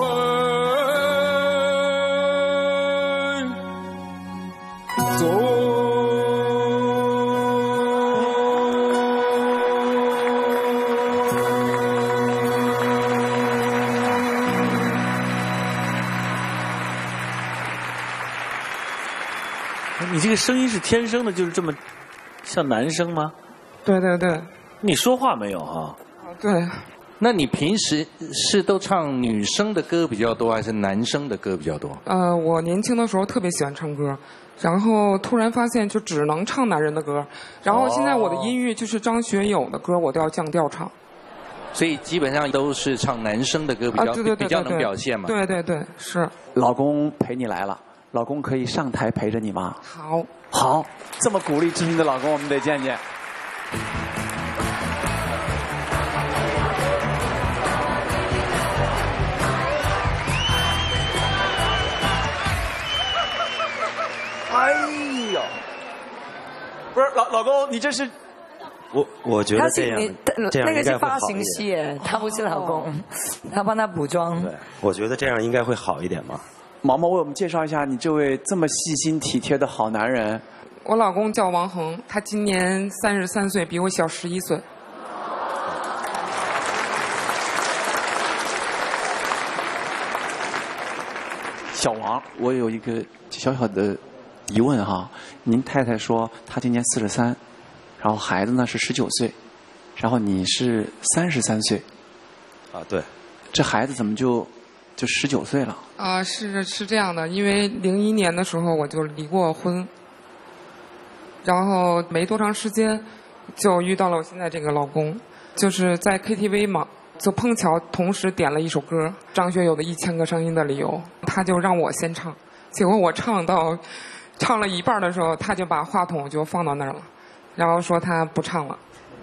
退缩。 你这个声音是天生的，就是这么像男生吗？ 对。 你说话没有哈？ 对。 那你平时是都唱女生的歌比较多，还是男生的歌比较多？ 我年轻的时候特别喜欢唱歌，然后突然发现就只能唱男人的歌，然后现在我的音域就是张学友的歌我都要降调唱。 所以基本上都是唱男生的歌比较对比较能表现嘛。 对，是。 老公陪你来了，老公可以上台陪着你吗？好，这么鼓励知心的老公，我们得见见。哎呦，不是老公，你这是？ 我觉得这样那个是发型师师，他不是老公，他帮他补妆。 对，我觉得这样应该会好一点嘛。 毛毛为我们介绍一下你这位这么细心体贴的好男人。 我老公叫王恒，他今年33岁，比我小11岁。 小王，我有一个小小的疑问哈，您太太说她今年43，然后孩子呢是19岁，然后你是33岁。 啊，对。 这孩子怎么就19岁了？ 是这样的，因为01年的时候我就离过婚，然后没多长时间就遇到了我现在这个老公，就是在 KTV 嘛。就碰巧同时点了一首歌，张学友的《1000个声音的理由》，他就让我先唱，结果我唱了一半的时候，他就把话筒就放到那儿了，然后说他不唱了。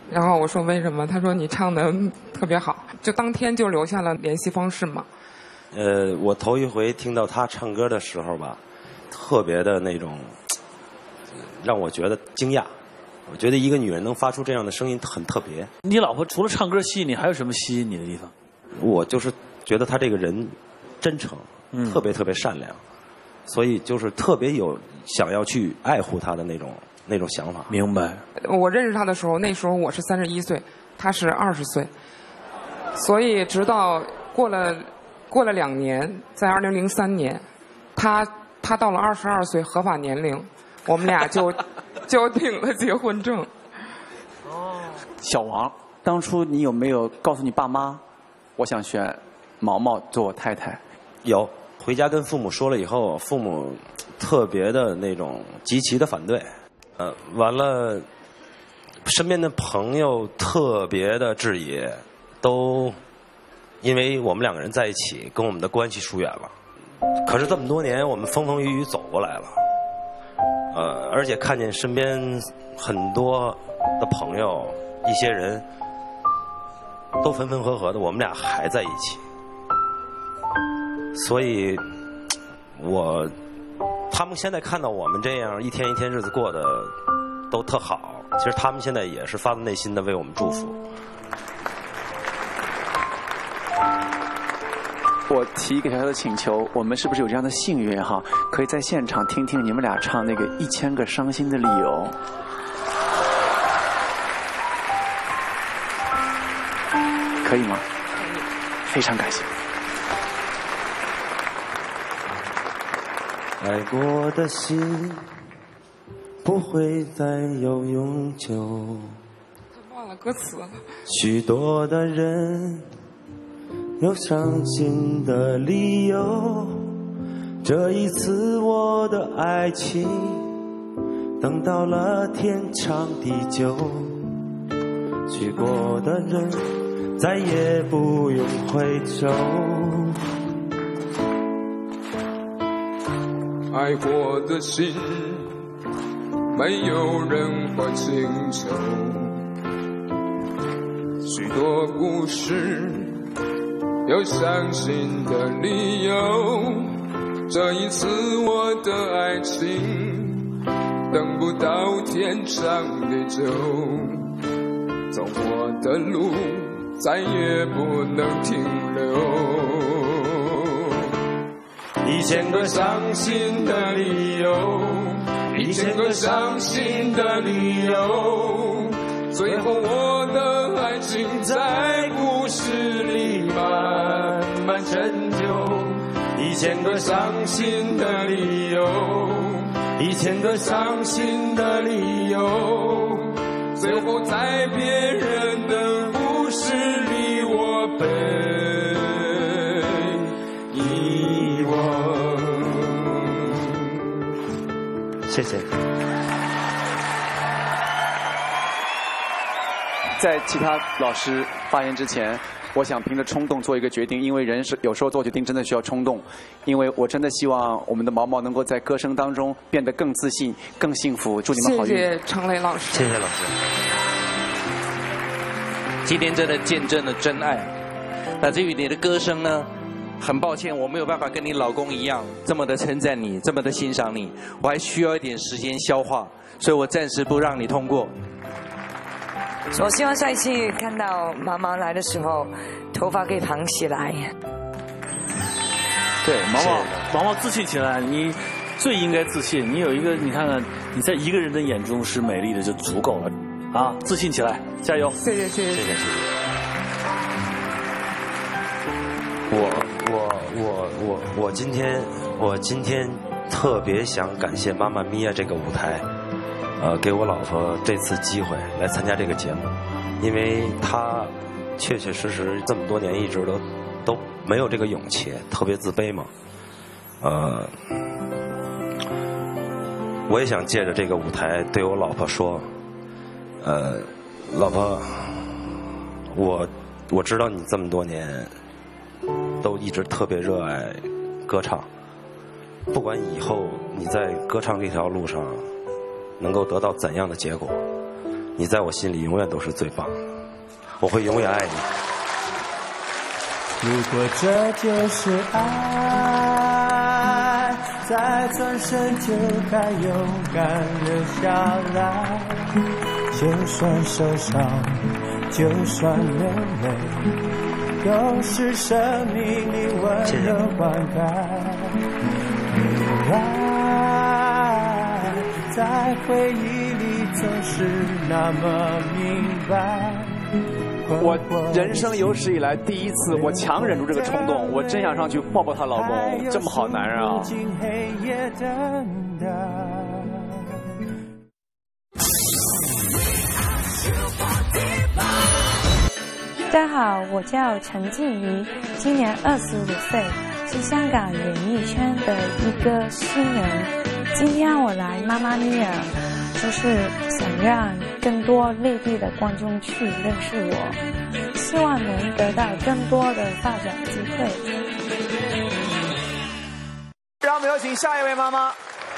然后我说为什么？他说你唱的特别好，就当天就留下了联系方式嘛。 我头一回听到他唱歌的时候吧，特别的那种，让我觉得惊讶。我觉得一个女人能发出这样的声音很特别。 你老婆除了唱歌吸引你，还有什么吸引你的地方？ 我就是觉得她这个人真诚，特别特别善良，所以就是特别有想要去爱护她的那种想法。 明白。 我认识他的时候，那时候我是31岁，他是20岁，所以直到过了2年，在2003年，他到了22岁合法年龄，我们俩就领了结婚证。 小王，当初你有没有告诉你爸妈，我想选毛毛做我太太？ 有，回家跟父母说了以后，父母特别的那种极其的反对。完了，身边的朋友特别的质疑，都因为我们2个人在一起，跟我们的关系疏远了。可是这么多年，我们风风雨雨走过来了。而且看见身边很多的朋友，一些人都分分合合的，我们俩还在一起。所以，他们现在看到我们这样一天一天日子过得都特好，其实他们现在也是发自内心的为我们祝福。 我提一个小小的请求，我们是不是有这样的幸运哈，可以在现场听听你们俩唱那个1000个伤心的理由？可以吗？非常感谢。 爱过的心不会再有永久。 忘了歌词了。 许多的人有伤心的理由，这一次我的爱情等到了天长地久。去过的人再也不用回首。 爱过的心没有任何请求，许多故事有伤心的理由，这一次我的爱情等不到天长地久，走我的路再也不能停留。1000个伤心的理由，1000个伤心的理由，最后我的爱情在故事里慢慢陈旧。1000个伤心的理由，1000个伤心的理由，最后在别人的故事里我被遗忘。 谢谢。 在其他老师发言之前，我想凭着冲动做一个决定，因为人是有时候做决定真的需要冲动。因为我真的希望我们的毛毛能够在歌声当中变得更自信、更幸福。祝你们好运！ 谢谢常磊老师。 谢谢老师。 今天真的见证了真爱。那至于你的歌声呢？很抱歉，我没有办法跟你老公一样这么的称赞你，这么的欣赏你，我还需要一点时间消化，所以我暂时不让你通过。 我希望下一次看到毛毛来的时候，头发可以盘起来。 对，毛毛自信起来，你最应该自信。你有一个，你看看，你在一个人的眼中是美丽的就足够了啊！自信起来，加油！ 谢谢谢谢谢谢。 我今天特别想感谢妈妈咪呀这个舞台，给我老婆这次机会来参加这个节目，因为她确确实实这么多年一直都没有这个勇气，特别自卑嘛。我也想借着这个舞台对我老婆说，老婆，我知道你这么多年都一直特别热爱歌唱，不管以后你在歌唱这条路上能够得到怎样的结果， 你在我心里永远都是最棒的，我会永远爱你。 如果这就是爱，在转身就该勇敢留下来，就算受伤，就算流泪，都是生命里温柔灌溉。爱在回忆里总是那么明白。 我人生有史以来第一次，我强忍住这个冲动，我真想上去抱抱她老公，这么好男人啊！ 大家好，我叫陈静怡，今年25岁，是香港演艺圈的一个新人。今天我来妈妈咪呀，就是想让更多内地的观众去认识我，希望能得到更多的发展机会。 让我们有请下一位妈妈。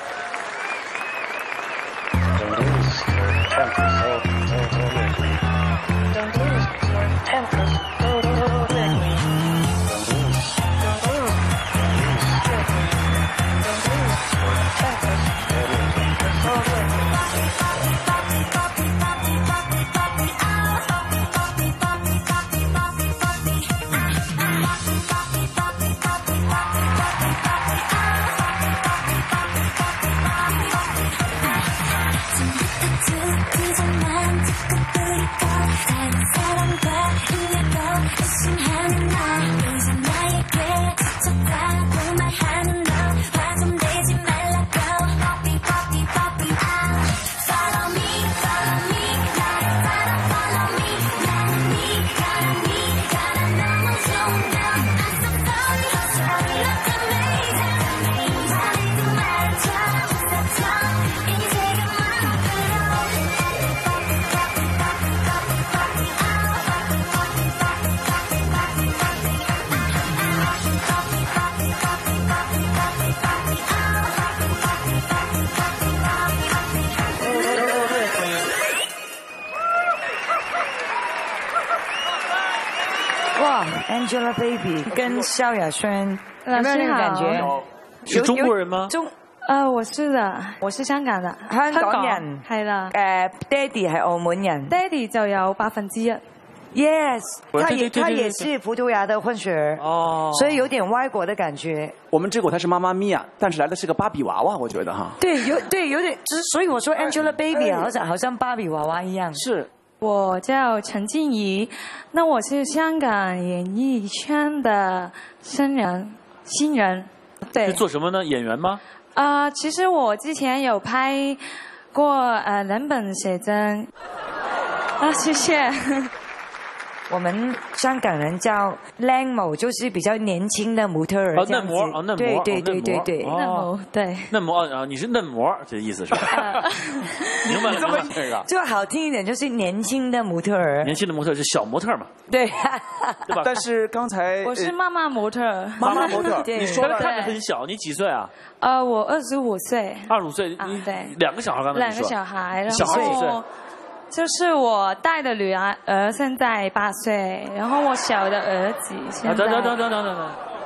Angelababy 跟萧亚轩有没有那个感觉？ 是中国人吗？ 我是的，我是香港的， 香港人係啦。 爹哋係澳門人， 爹哋就有1%。 Yes， 他也是葡萄牙的混血儿哦，所以有点外国的感觉。 我们这个舞台是妈妈咪呀，但是来的是个芭比娃娃，我觉得哈。 对，有点，所以我说 Angelababy 好像芭比娃娃一样。 是。 我叫陈静怡，那我是香港演艺圈的新人，对。 是做什么呢？演员吗？ 其实我之前有拍过人本写真。谢谢。 我们香港人叫靚模，就是比較年輕的模特兒。 嫩模，嫩模， 對，嫩模，對。 嫩模啊，你是嫩模，這意思是吧？明白了，這個就好聽一點，就是年輕的模特兒。 年輕的模特是小模特嘛？ 對， 對吧？ 但是剛才我是媽媽模特。 媽媽模特， 你說看着很小，你幾歲啊？ 我25歲。 25歲， 對。 兩個小孩剛才你說。 兩個小孩， 小孩幾歲？ 就是我帶的女兒現在8歲，然後我小的兒子現在。 等，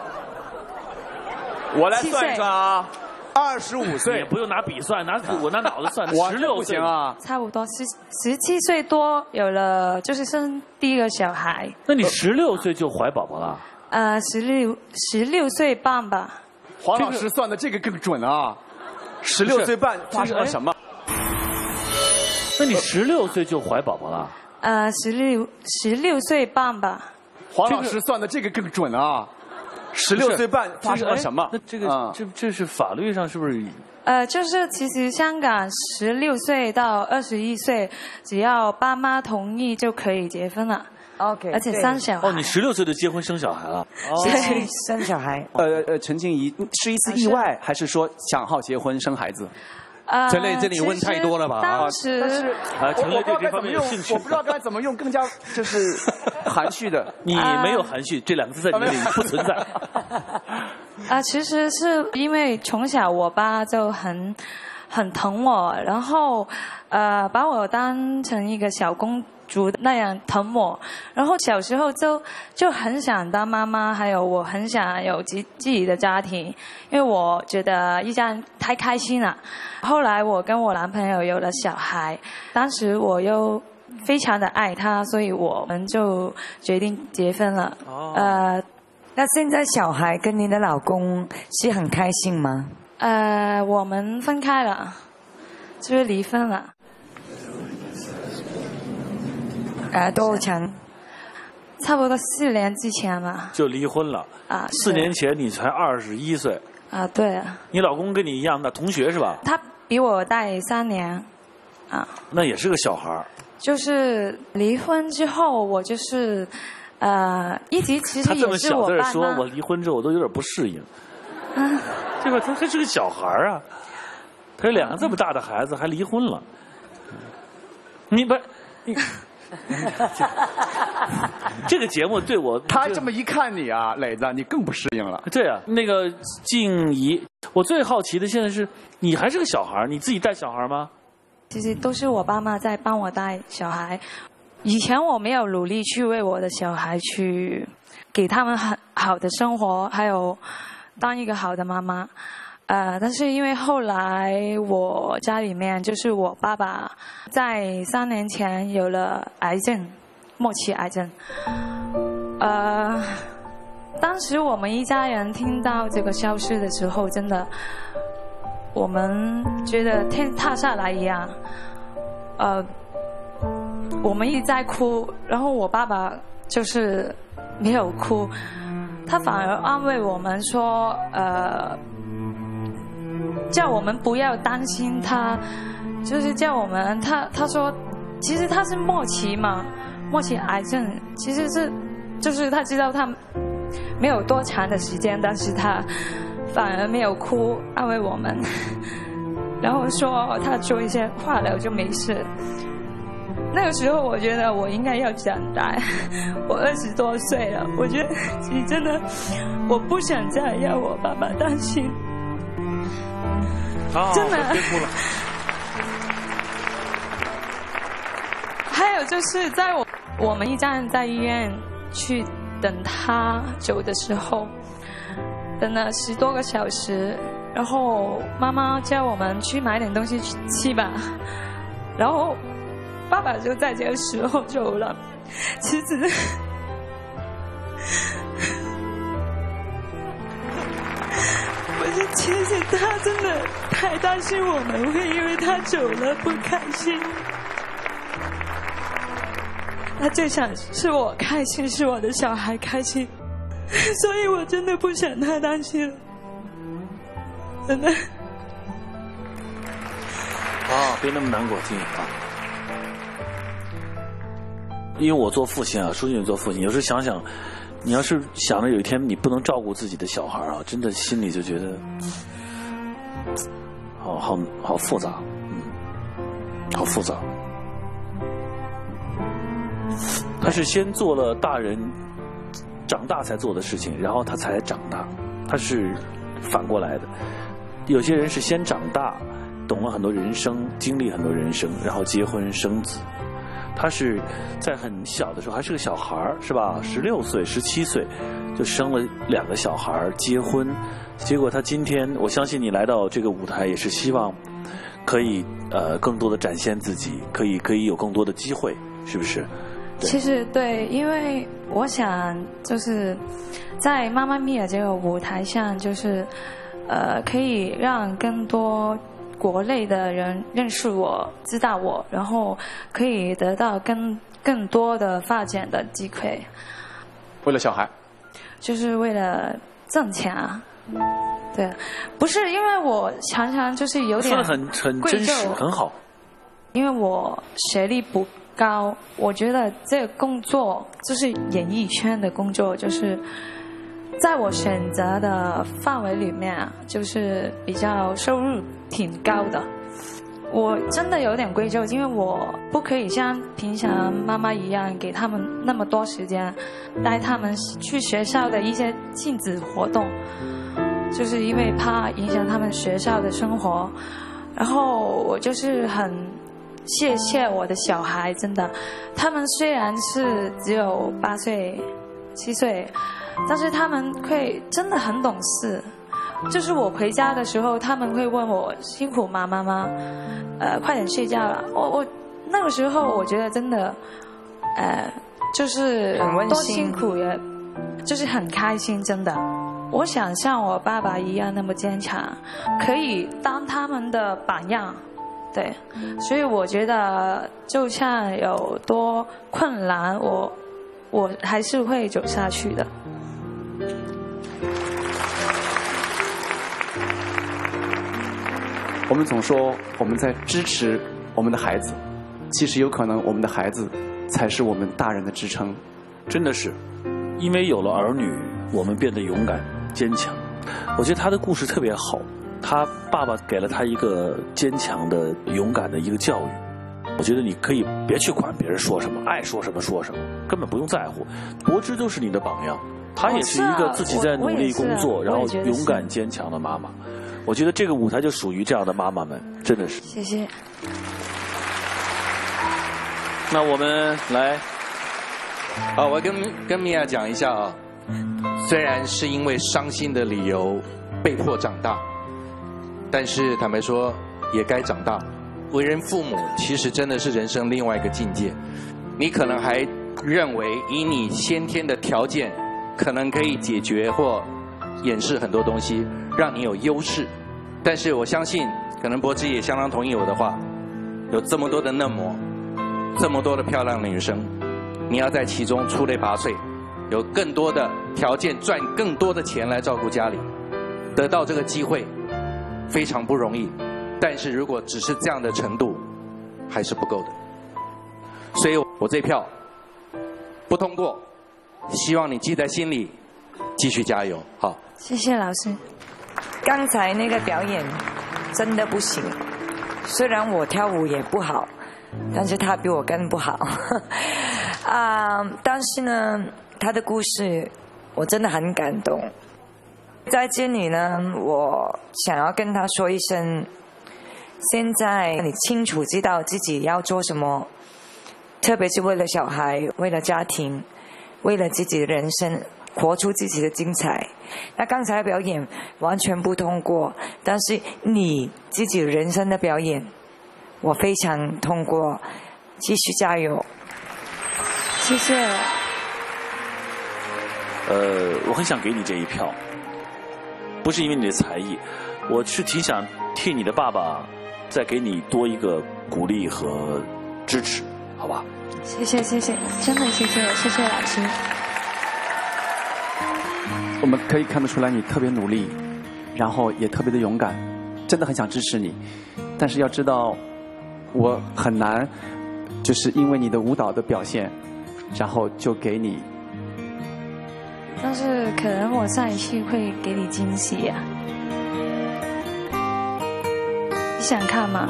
我來算一算啊，25歲。 也不用拿筆算，我拿腦子算。16歲啊， 差不多17歲多有了，就是生第一個小孩。 那你16歲就懷寶寶了 ？16歲半吧。 黃老師算的這個更準啊！16歲半發生了什麼？ 那你16歲就懷寶寶了 ？16歲半吧。 黃老師算的這個更準啊！16歲半發生了什麼？ 那這是法律上是不是？ 就是其實香港16歲到21歲，只要爸媽同意就可以結婚了。 OK， 而且生小孩。 你16歲就結婚生小孩了？ 對，生小孩。 陳靜怡是一次意外，還是說想好結婚生孩子？ 这里问太多了吧？ 当时陈雷对这方面有兴趣， 我不知道该怎么用更加就是含蓄的。 你没有含蓄，这两个字在你那里不存在。 其实是因为从小我爸就很很疼我，然后把我当成一个小公主那样疼我。然后小时候就很想当妈妈，还有我很想有自己的家庭，因为我觉得一家人太开心了。后来我跟我男朋友有了小孩，当时我又非常的爱他，所以我们就决定结婚了。 那现在小孩跟你的老公是很开心吗？ 我们分开了，就是离婚了。 多长？ 差不多4年之前吧。 就离婚了啊？4年前你才21岁啊？对啊。 你老公跟你一样的同学是吧？ 他比我大3年，啊。 那也是个小孩。 就是离婚之后，我就是一直其实也是我爸妈。他这么小在这说，我离婚之后我都有点不适应。啊，对吧？他还是个小孩啊，他有2个这么大的孩子，还离婚了。你。这个节目对我， 他这么一看你啊，磊子，你更不适应了。 对啊，那个静怡，我最好奇的现在是，你还是个小孩，你自己带小孩吗？ 其实都是我爸妈在帮我带小孩。以前我没有努力去为我的小孩去给他们很好的生活，还有当一个好的妈妈。但是因为后来我家里面就是我爸爸在3年前有了癌症，末期癌症。当时我们一家人听到这个消息的时候，真的我们觉得天塌下来一样。我们一直在哭，然后我爸爸就是没有哭，他反而安慰我们说，叫我们不要担心他，就是叫我们他说，其实他是末期嘛，末期癌症，其实是就是他知道他没有多长的时间，但是他反而没有哭，安慰我们，然后说他做一些化疗就没事。那个时候我觉得我应该要长大，我20多岁了，我觉得其实真的我不想再让我爸爸担心。真的。 别哭了。 还有就是在我们一家人在医院去等他走的时候，等了10多个小时，然后妈妈叫我们去买点东西吃吧，然后爸爸就在这个时候走了。其实其实他真的太担心我们会因为他走了不开心，他最想是我开心，是我的小孩开心，所以我真的不想他担心了，真的。 别那么难过，静啊。因为我做父亲啊，书记做父亲，有时候想想，你要是想着有一天你不能照顾自己的小孩啊，真的心里就觉得，好复杂，好复杂。他是先做了大人长大才做的事情，然后他才长大，他是反过来的。有些人是先长大，懂了很多人生，经历很多人生，然后结婚生子。他是在很小的时候还是个小孩是吧？16岁、17岁就生了2个小孩，结婚。结果他今天，我相信你来到这个舞台也是希望可以更多的展现自己，可以有更多的机会，是不是？ 其实对，因为我想就是在妈妈咪呀这个舞台上，就是可以让更多国内的人认识我，知道我，然后可以得到更多的发展的机会。 为了小孩？ 就是为了挣钱啊。对，不是因为我常常就是有点说得很真实，很好。 因为我学历不高，我觉得这个工作就是演艺圈的工作，就是在我选择的范围里面，就是比较收入挺高的。我真的有点愧疚，因为我不可以像平常妈妈一样给他们那么多时间，带他们去学校的一些亲子活动，就是因为怕影响他们学校的生活。 然后我就是很谢谢我的小孩，真的，他们虽然是只有8岁、7岁，但是他们会真的很懂事。就是我回家的时候，他们会问我辛苦妈妈，快点睡觉了。我那个时候我觉得真的，就是很温馨多辛苦也，就是很开心，真的。我想像我爸爸一样那么坚强，可以当他们的榜样。对，所以我觉得就算有多困难，我还是会走下去的。 我们总说我们在支持我们的孩子，其实有可能我们的孩子才是我们大人的支撑。 真的是，因为有了儿女，我们变得勇敢坚强。我觉得他的故事特别好，他爸爸给了他一个坚强的勇敢的一个教育。我觉得你可以别去管别人说什么，爱说什么说什么，根本不用在乎。柏芝就是你的榜样，她也是一个自己在努力工作，然后勇敢坚强的妈妈。我觉得这个舞台就属于这样的妈妈们，真的是。 谢谢。 那我们来， 我跟米娅讲一下啊，虽然是因为伤心的理由被迫长大，但是坦白说也该长大。为人父母其实真的是人生另外一个境界，你可能还认为以你先天的条件，可能可以解决或掩饰很多东西，让你有优势。但是我相信，可能柏芝也相当同意我的话，有这么多的嫩模，这么多的漂亮的女生，你要在其中出类拔萃，有更多的条件赚更多的钱来照顾家里，得到这个机会非常不容易。但是如果只是这样的程度，还是不够的。所以我这票不通过，希望你记在心里，继续加油。好， 谢谢老师。 刚才那个表演真的不行，虽然我跳舞也不好，但是他比我更不好。但是呢，他的故事我真的很感动。在这里呢，我想要跟他说一声，现在你清楚知道自己要做什么，特别是为了小孩，为了家庭，为了自己的人生，活出自己的精彩。那刚才的表演完全不通过，但是你自己人生的表演，我非常通过，继续加油。 谢谢。 我很想给你这一票，不是因为你的才艺，我是挺想替你的爸爸再给你多一个鼓励和支持，好吧？ 谢谢，真的谢谢老师。 我们可以看得出来你特别努力，然后也特别的勇敢，真的很想支持你。但是要知道，我很难，就是因为你的舞蹈的表现，然后就给你。 但是可能我上一期会给你惊喜呀。你想看吗？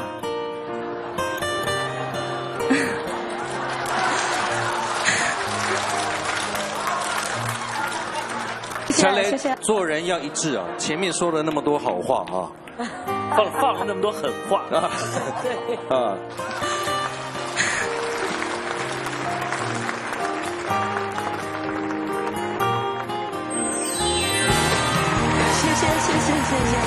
谢谢。做人要一致啊！前面说了那么多好话啊， 放了那么多狠话啊， 对啊。 谢谢。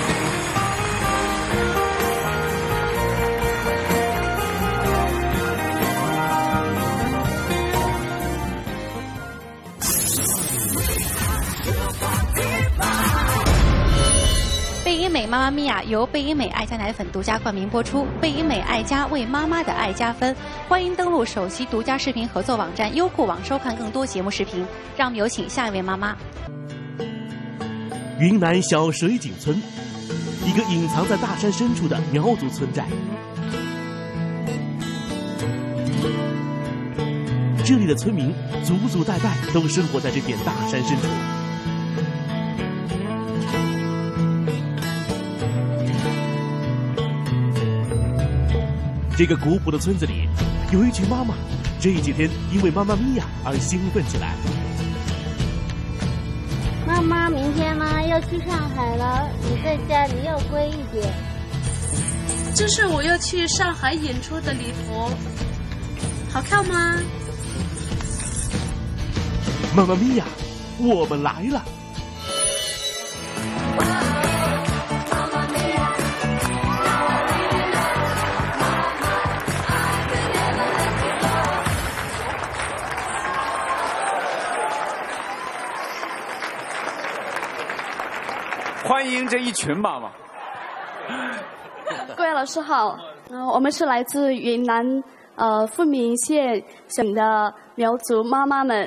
贝因美妈妈咪呀由贝因美爱家奶粉独家冠名播出，贝因美爱家为妈妈的爱加分。欢迎登录首席独家视频合作网站优酷网收看更多节目视频。让我们有请下一位妈妈。 云南小水井村，一个隐藏在大山深处的苗族村寨。这里的村民祖祖代代都生活在这片大山深处。这个古朴的村子里，有一群妈妈，这几天因为妈妈咪呀而兴奋起来。 妈妈，明天呢要去上海了，你在家里要乖一点。 这是我要去上海演出的礼服，好看吗？ 妈妈咪呀，我们来了！ 欢迎这一群妈妈。 各位老师好，我们是来自云南富民县省的苗族妈妈们。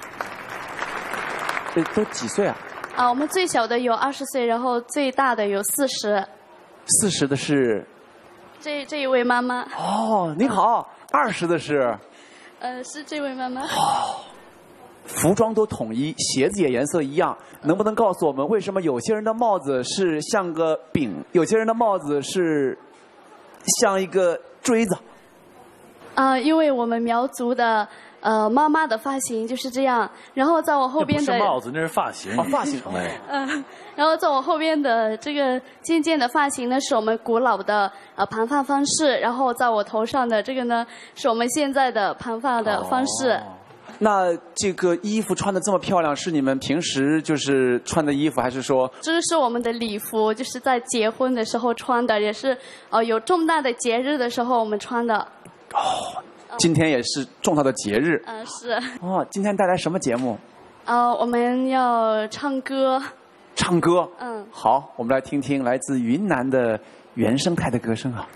都几岁啊？ 我们最小的有20岁，然后最大的有40。 40的是？ 这一位妈妈。 哦，你好。20的是？ 是这位妈妈。 服装都统一，鞋子也颜色一样，能不能告诉我们为什么有些人的帽子是像个饼，有些人的帽子是像一个锥子？ 因为我们苗族的妈妈的发型就是这样，然后在我后边的那不是帽子，那是发型。 发型。 然后在我后边的这个渐渐的发型呢，是我们古老的盘发方式，然后在我头上的这个呢，是我们现在的盘发的方式。 那这个衣服穿得这么漂亮，是你们平时就是穿的衣服，还是说？ 这个是我们的礼服，就是在结婚的时候穿的，也是有重大的节日的时候我们穿的。 今天也是重要的节日。 是。 今天带来什么节目？ 我们要唱歌。 唱歌。好，我们来听听来自云南的原生态的歌声啊。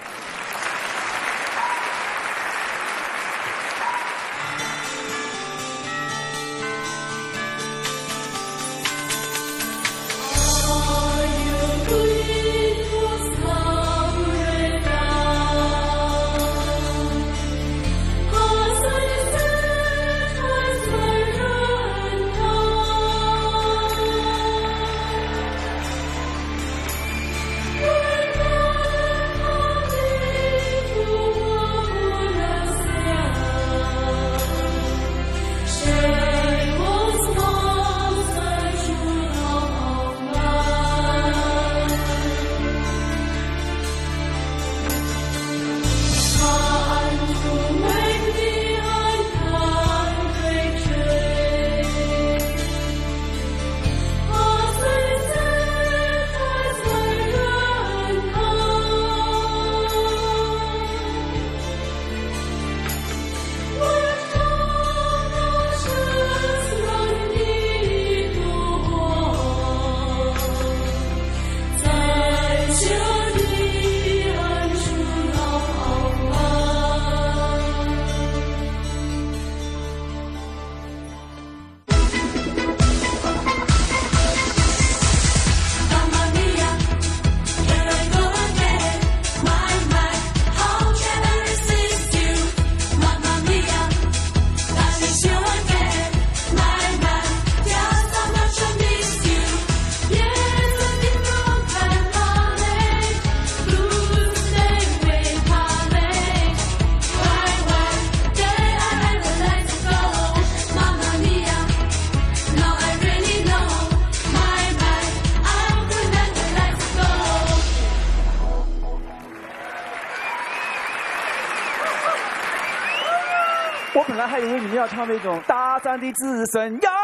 我本来还以为你们要唱那种大山的子孙呀。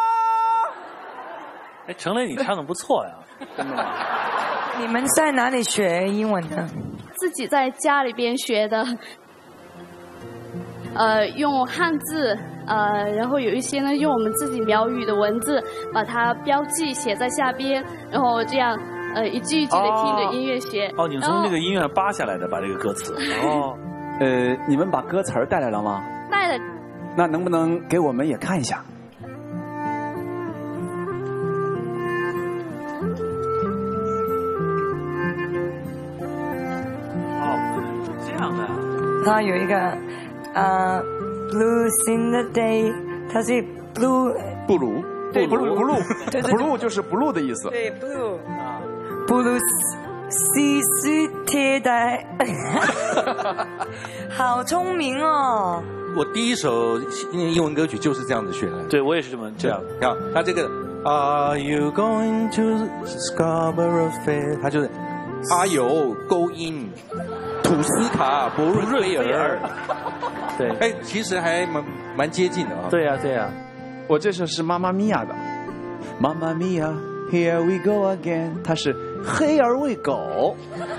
程磊，你唱的不错呀，真的吗？ 你们在哪里学英文的？ 自己在家里边学的。用汉字，然后有一些呢用我们自己苗语的文字把它标记写在下边，然后这样一句一句的听着音乐学。 你们从这个音乐上扒下来的，把这个歌词。 你们把歌词儿带来了吗？ 带了。 那能不能给我们也看一下？ 这样的。 它有一个Blues in the day， 它是 blue 布鲁， 对 blue 就是 blue 的意思。 对 blue 西西贴带，好聪明哦！ 我第一首英文歌曲就是这样子学的。 对，我也是这样。 看，它这个 Are you going to Scarborough Fair？ 它就是阿尤、勾音、土斯卡、博瑞菲尔。 对， 哎，其实还蛮接近的啊。 对呀，对呀。 我这首是妈妈咪呀的，妈妈咪呀 ，Here we go again， 它是黑而为狗。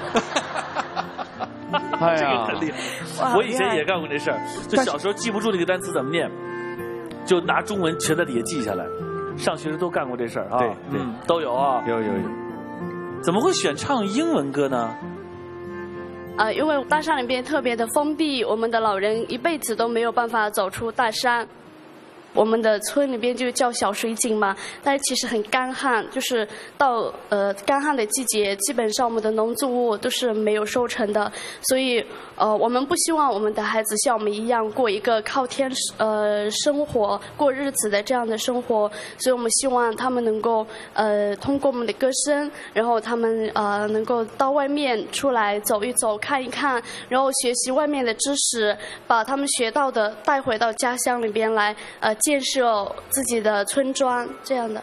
哎呀，这个很厉害。我以前也干过这事儿，就小时候记不住那个单词怎么念，就拿中文全在底下记下来。上学时都干过这事儿啊。 对， 都有啊。 有。 怎么会选唱英文歌呢？ 因为大山里边特别的封闭，我们的老人一辈子都没有办法走出大山。我们的村里边就叫小水井嘛，但是其实很干旱，就是到干旱的季节，基本上我们的农作物都是没有收成的，所以我们不希望我们的孩子像我们一样过一个靠天生活过日子的这样的生活，所以我们希望他们能够通过我们的歌声，然后他们能够到外面出来走一走看一看，然后学习外面的知识，把他们学到的带回到家乡里边来建设自己的村庄这样的。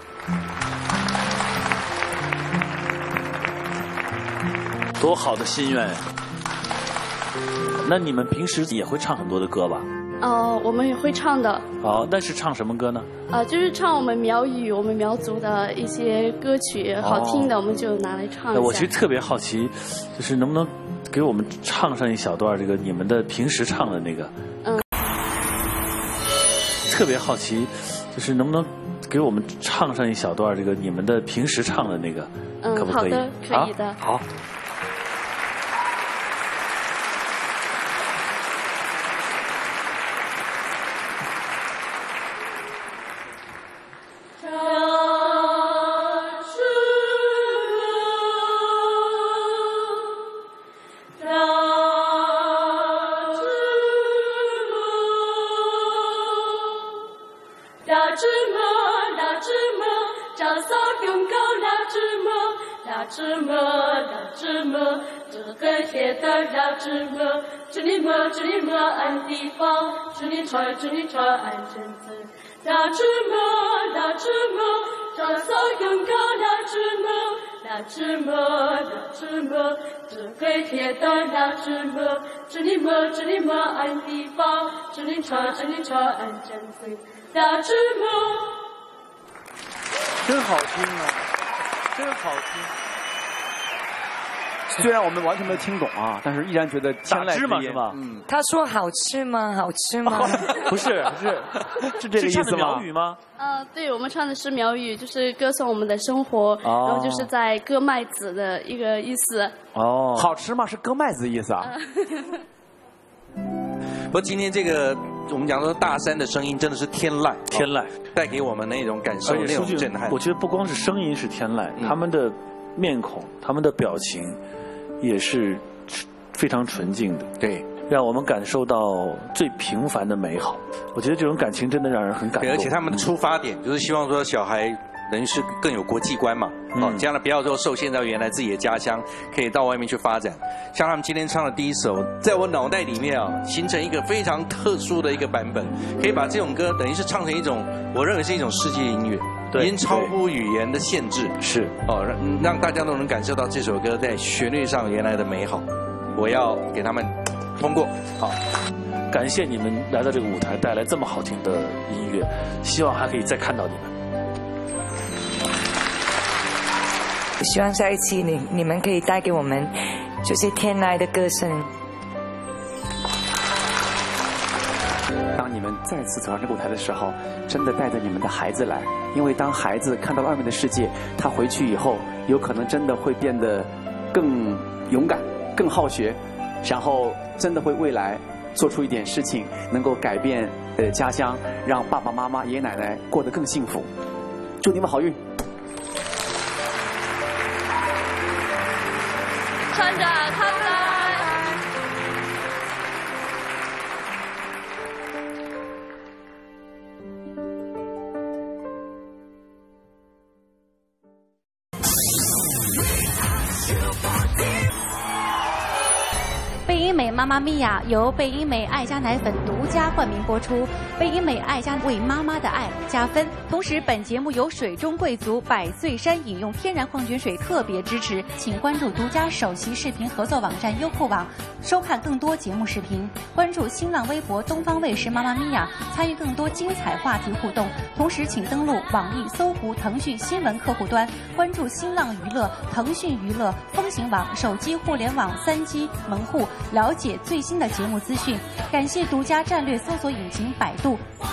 多好的心愿呀！那你们平时也会唱很多的歌吧？ 我们也会唱的。 哦，那是唱什么歌呢？ 就是唱我们苗语、我们苗族的一些歌曲，好听的我们就拿来唱一下。 我其实特别好奇，就是能不能给我们唱上一小段这个你们的平时唱的那个？特别好奇，就是能不能给我们唱上一小段这个你们的平时唱的那个？可不可以？ 好的，可以的。 好。 祝你穿安真子，那只么，那只么，长草永高，那只么，那只么，那只么，这黑铁的那只么，祝你么安地方，祝你穿安真子，那只么。 真好听啊，真好听。虽然我们完全没有听懂啊，但是依然觉得天籁之音是吧？ 他说好吃吗？好吃吗？ 不是，是这个意思吗？苗语吗？ 对，我们唱的是苗语，就是歌颂我们的生活，然后就是在割麦子的一个意思。 哦，好吃吗？是割麦子的意思啊。 不过今天这个我们讲说大山的声音真的是天籁， 天籁带给我们那种感受，那种震撼。 我觉得不光是声音是天籁，他们的面孔、他们的表情也是非常纯净的。 对， 让我们感受到最平凡的美好。我觉得这种感情真的让人很感动。 而且他们的出发点就是希望说小孩等于是更有国际观嘛，将来不要说受限在原来自己的家乡，可以到外面去发展。像他们今天唱的第一首，在我脑袋里面形成一个非常特殊的一个版本，可以把这种歌等于是唱成一种，我认为是一种世界音乐，已经超乎语言的限制。 是让大家都能感受到这首歌在旋律上原来的美好。我要给他们通过。 好，感谢你们来到这个舞台，带来这么好听的音乐，希望还可以再看到你们。 希望下一期你们可以带给我们这些天籁的歌声。 当你们再次走上这个舞台的时候，真的带着你们的孩子来，因为当孩子看到外面的世界，他回去以后有可能真的会变得更勇敢、更好学，然后真的会未来做出一点事情，能够改变家乡，让爸爸妈妈、爷爷奶奶过得更幸福。祝你们好运！ 穿着他们。 贝因美妈妈咪呀由贝因美爱家奶粉独家冠名播出，贝因美爱家为妈妈的爱加分。同时，本节目由水中贵族百岁山饮用天然矿泉水特别支持，请关注独家首席视频合作网站优酷网，收看更多节目视频。关注新浪微博东方卫视妈妈咪呀，参与更多精彩话题互动。同时，请登录网易、搜狐、腾讯新闻客户端，关注新浪娱乐、腾讯娱乐、风行网手机互联网3G 门户，了解最新的节目资讯。感谢独家战略搜索引擎百度。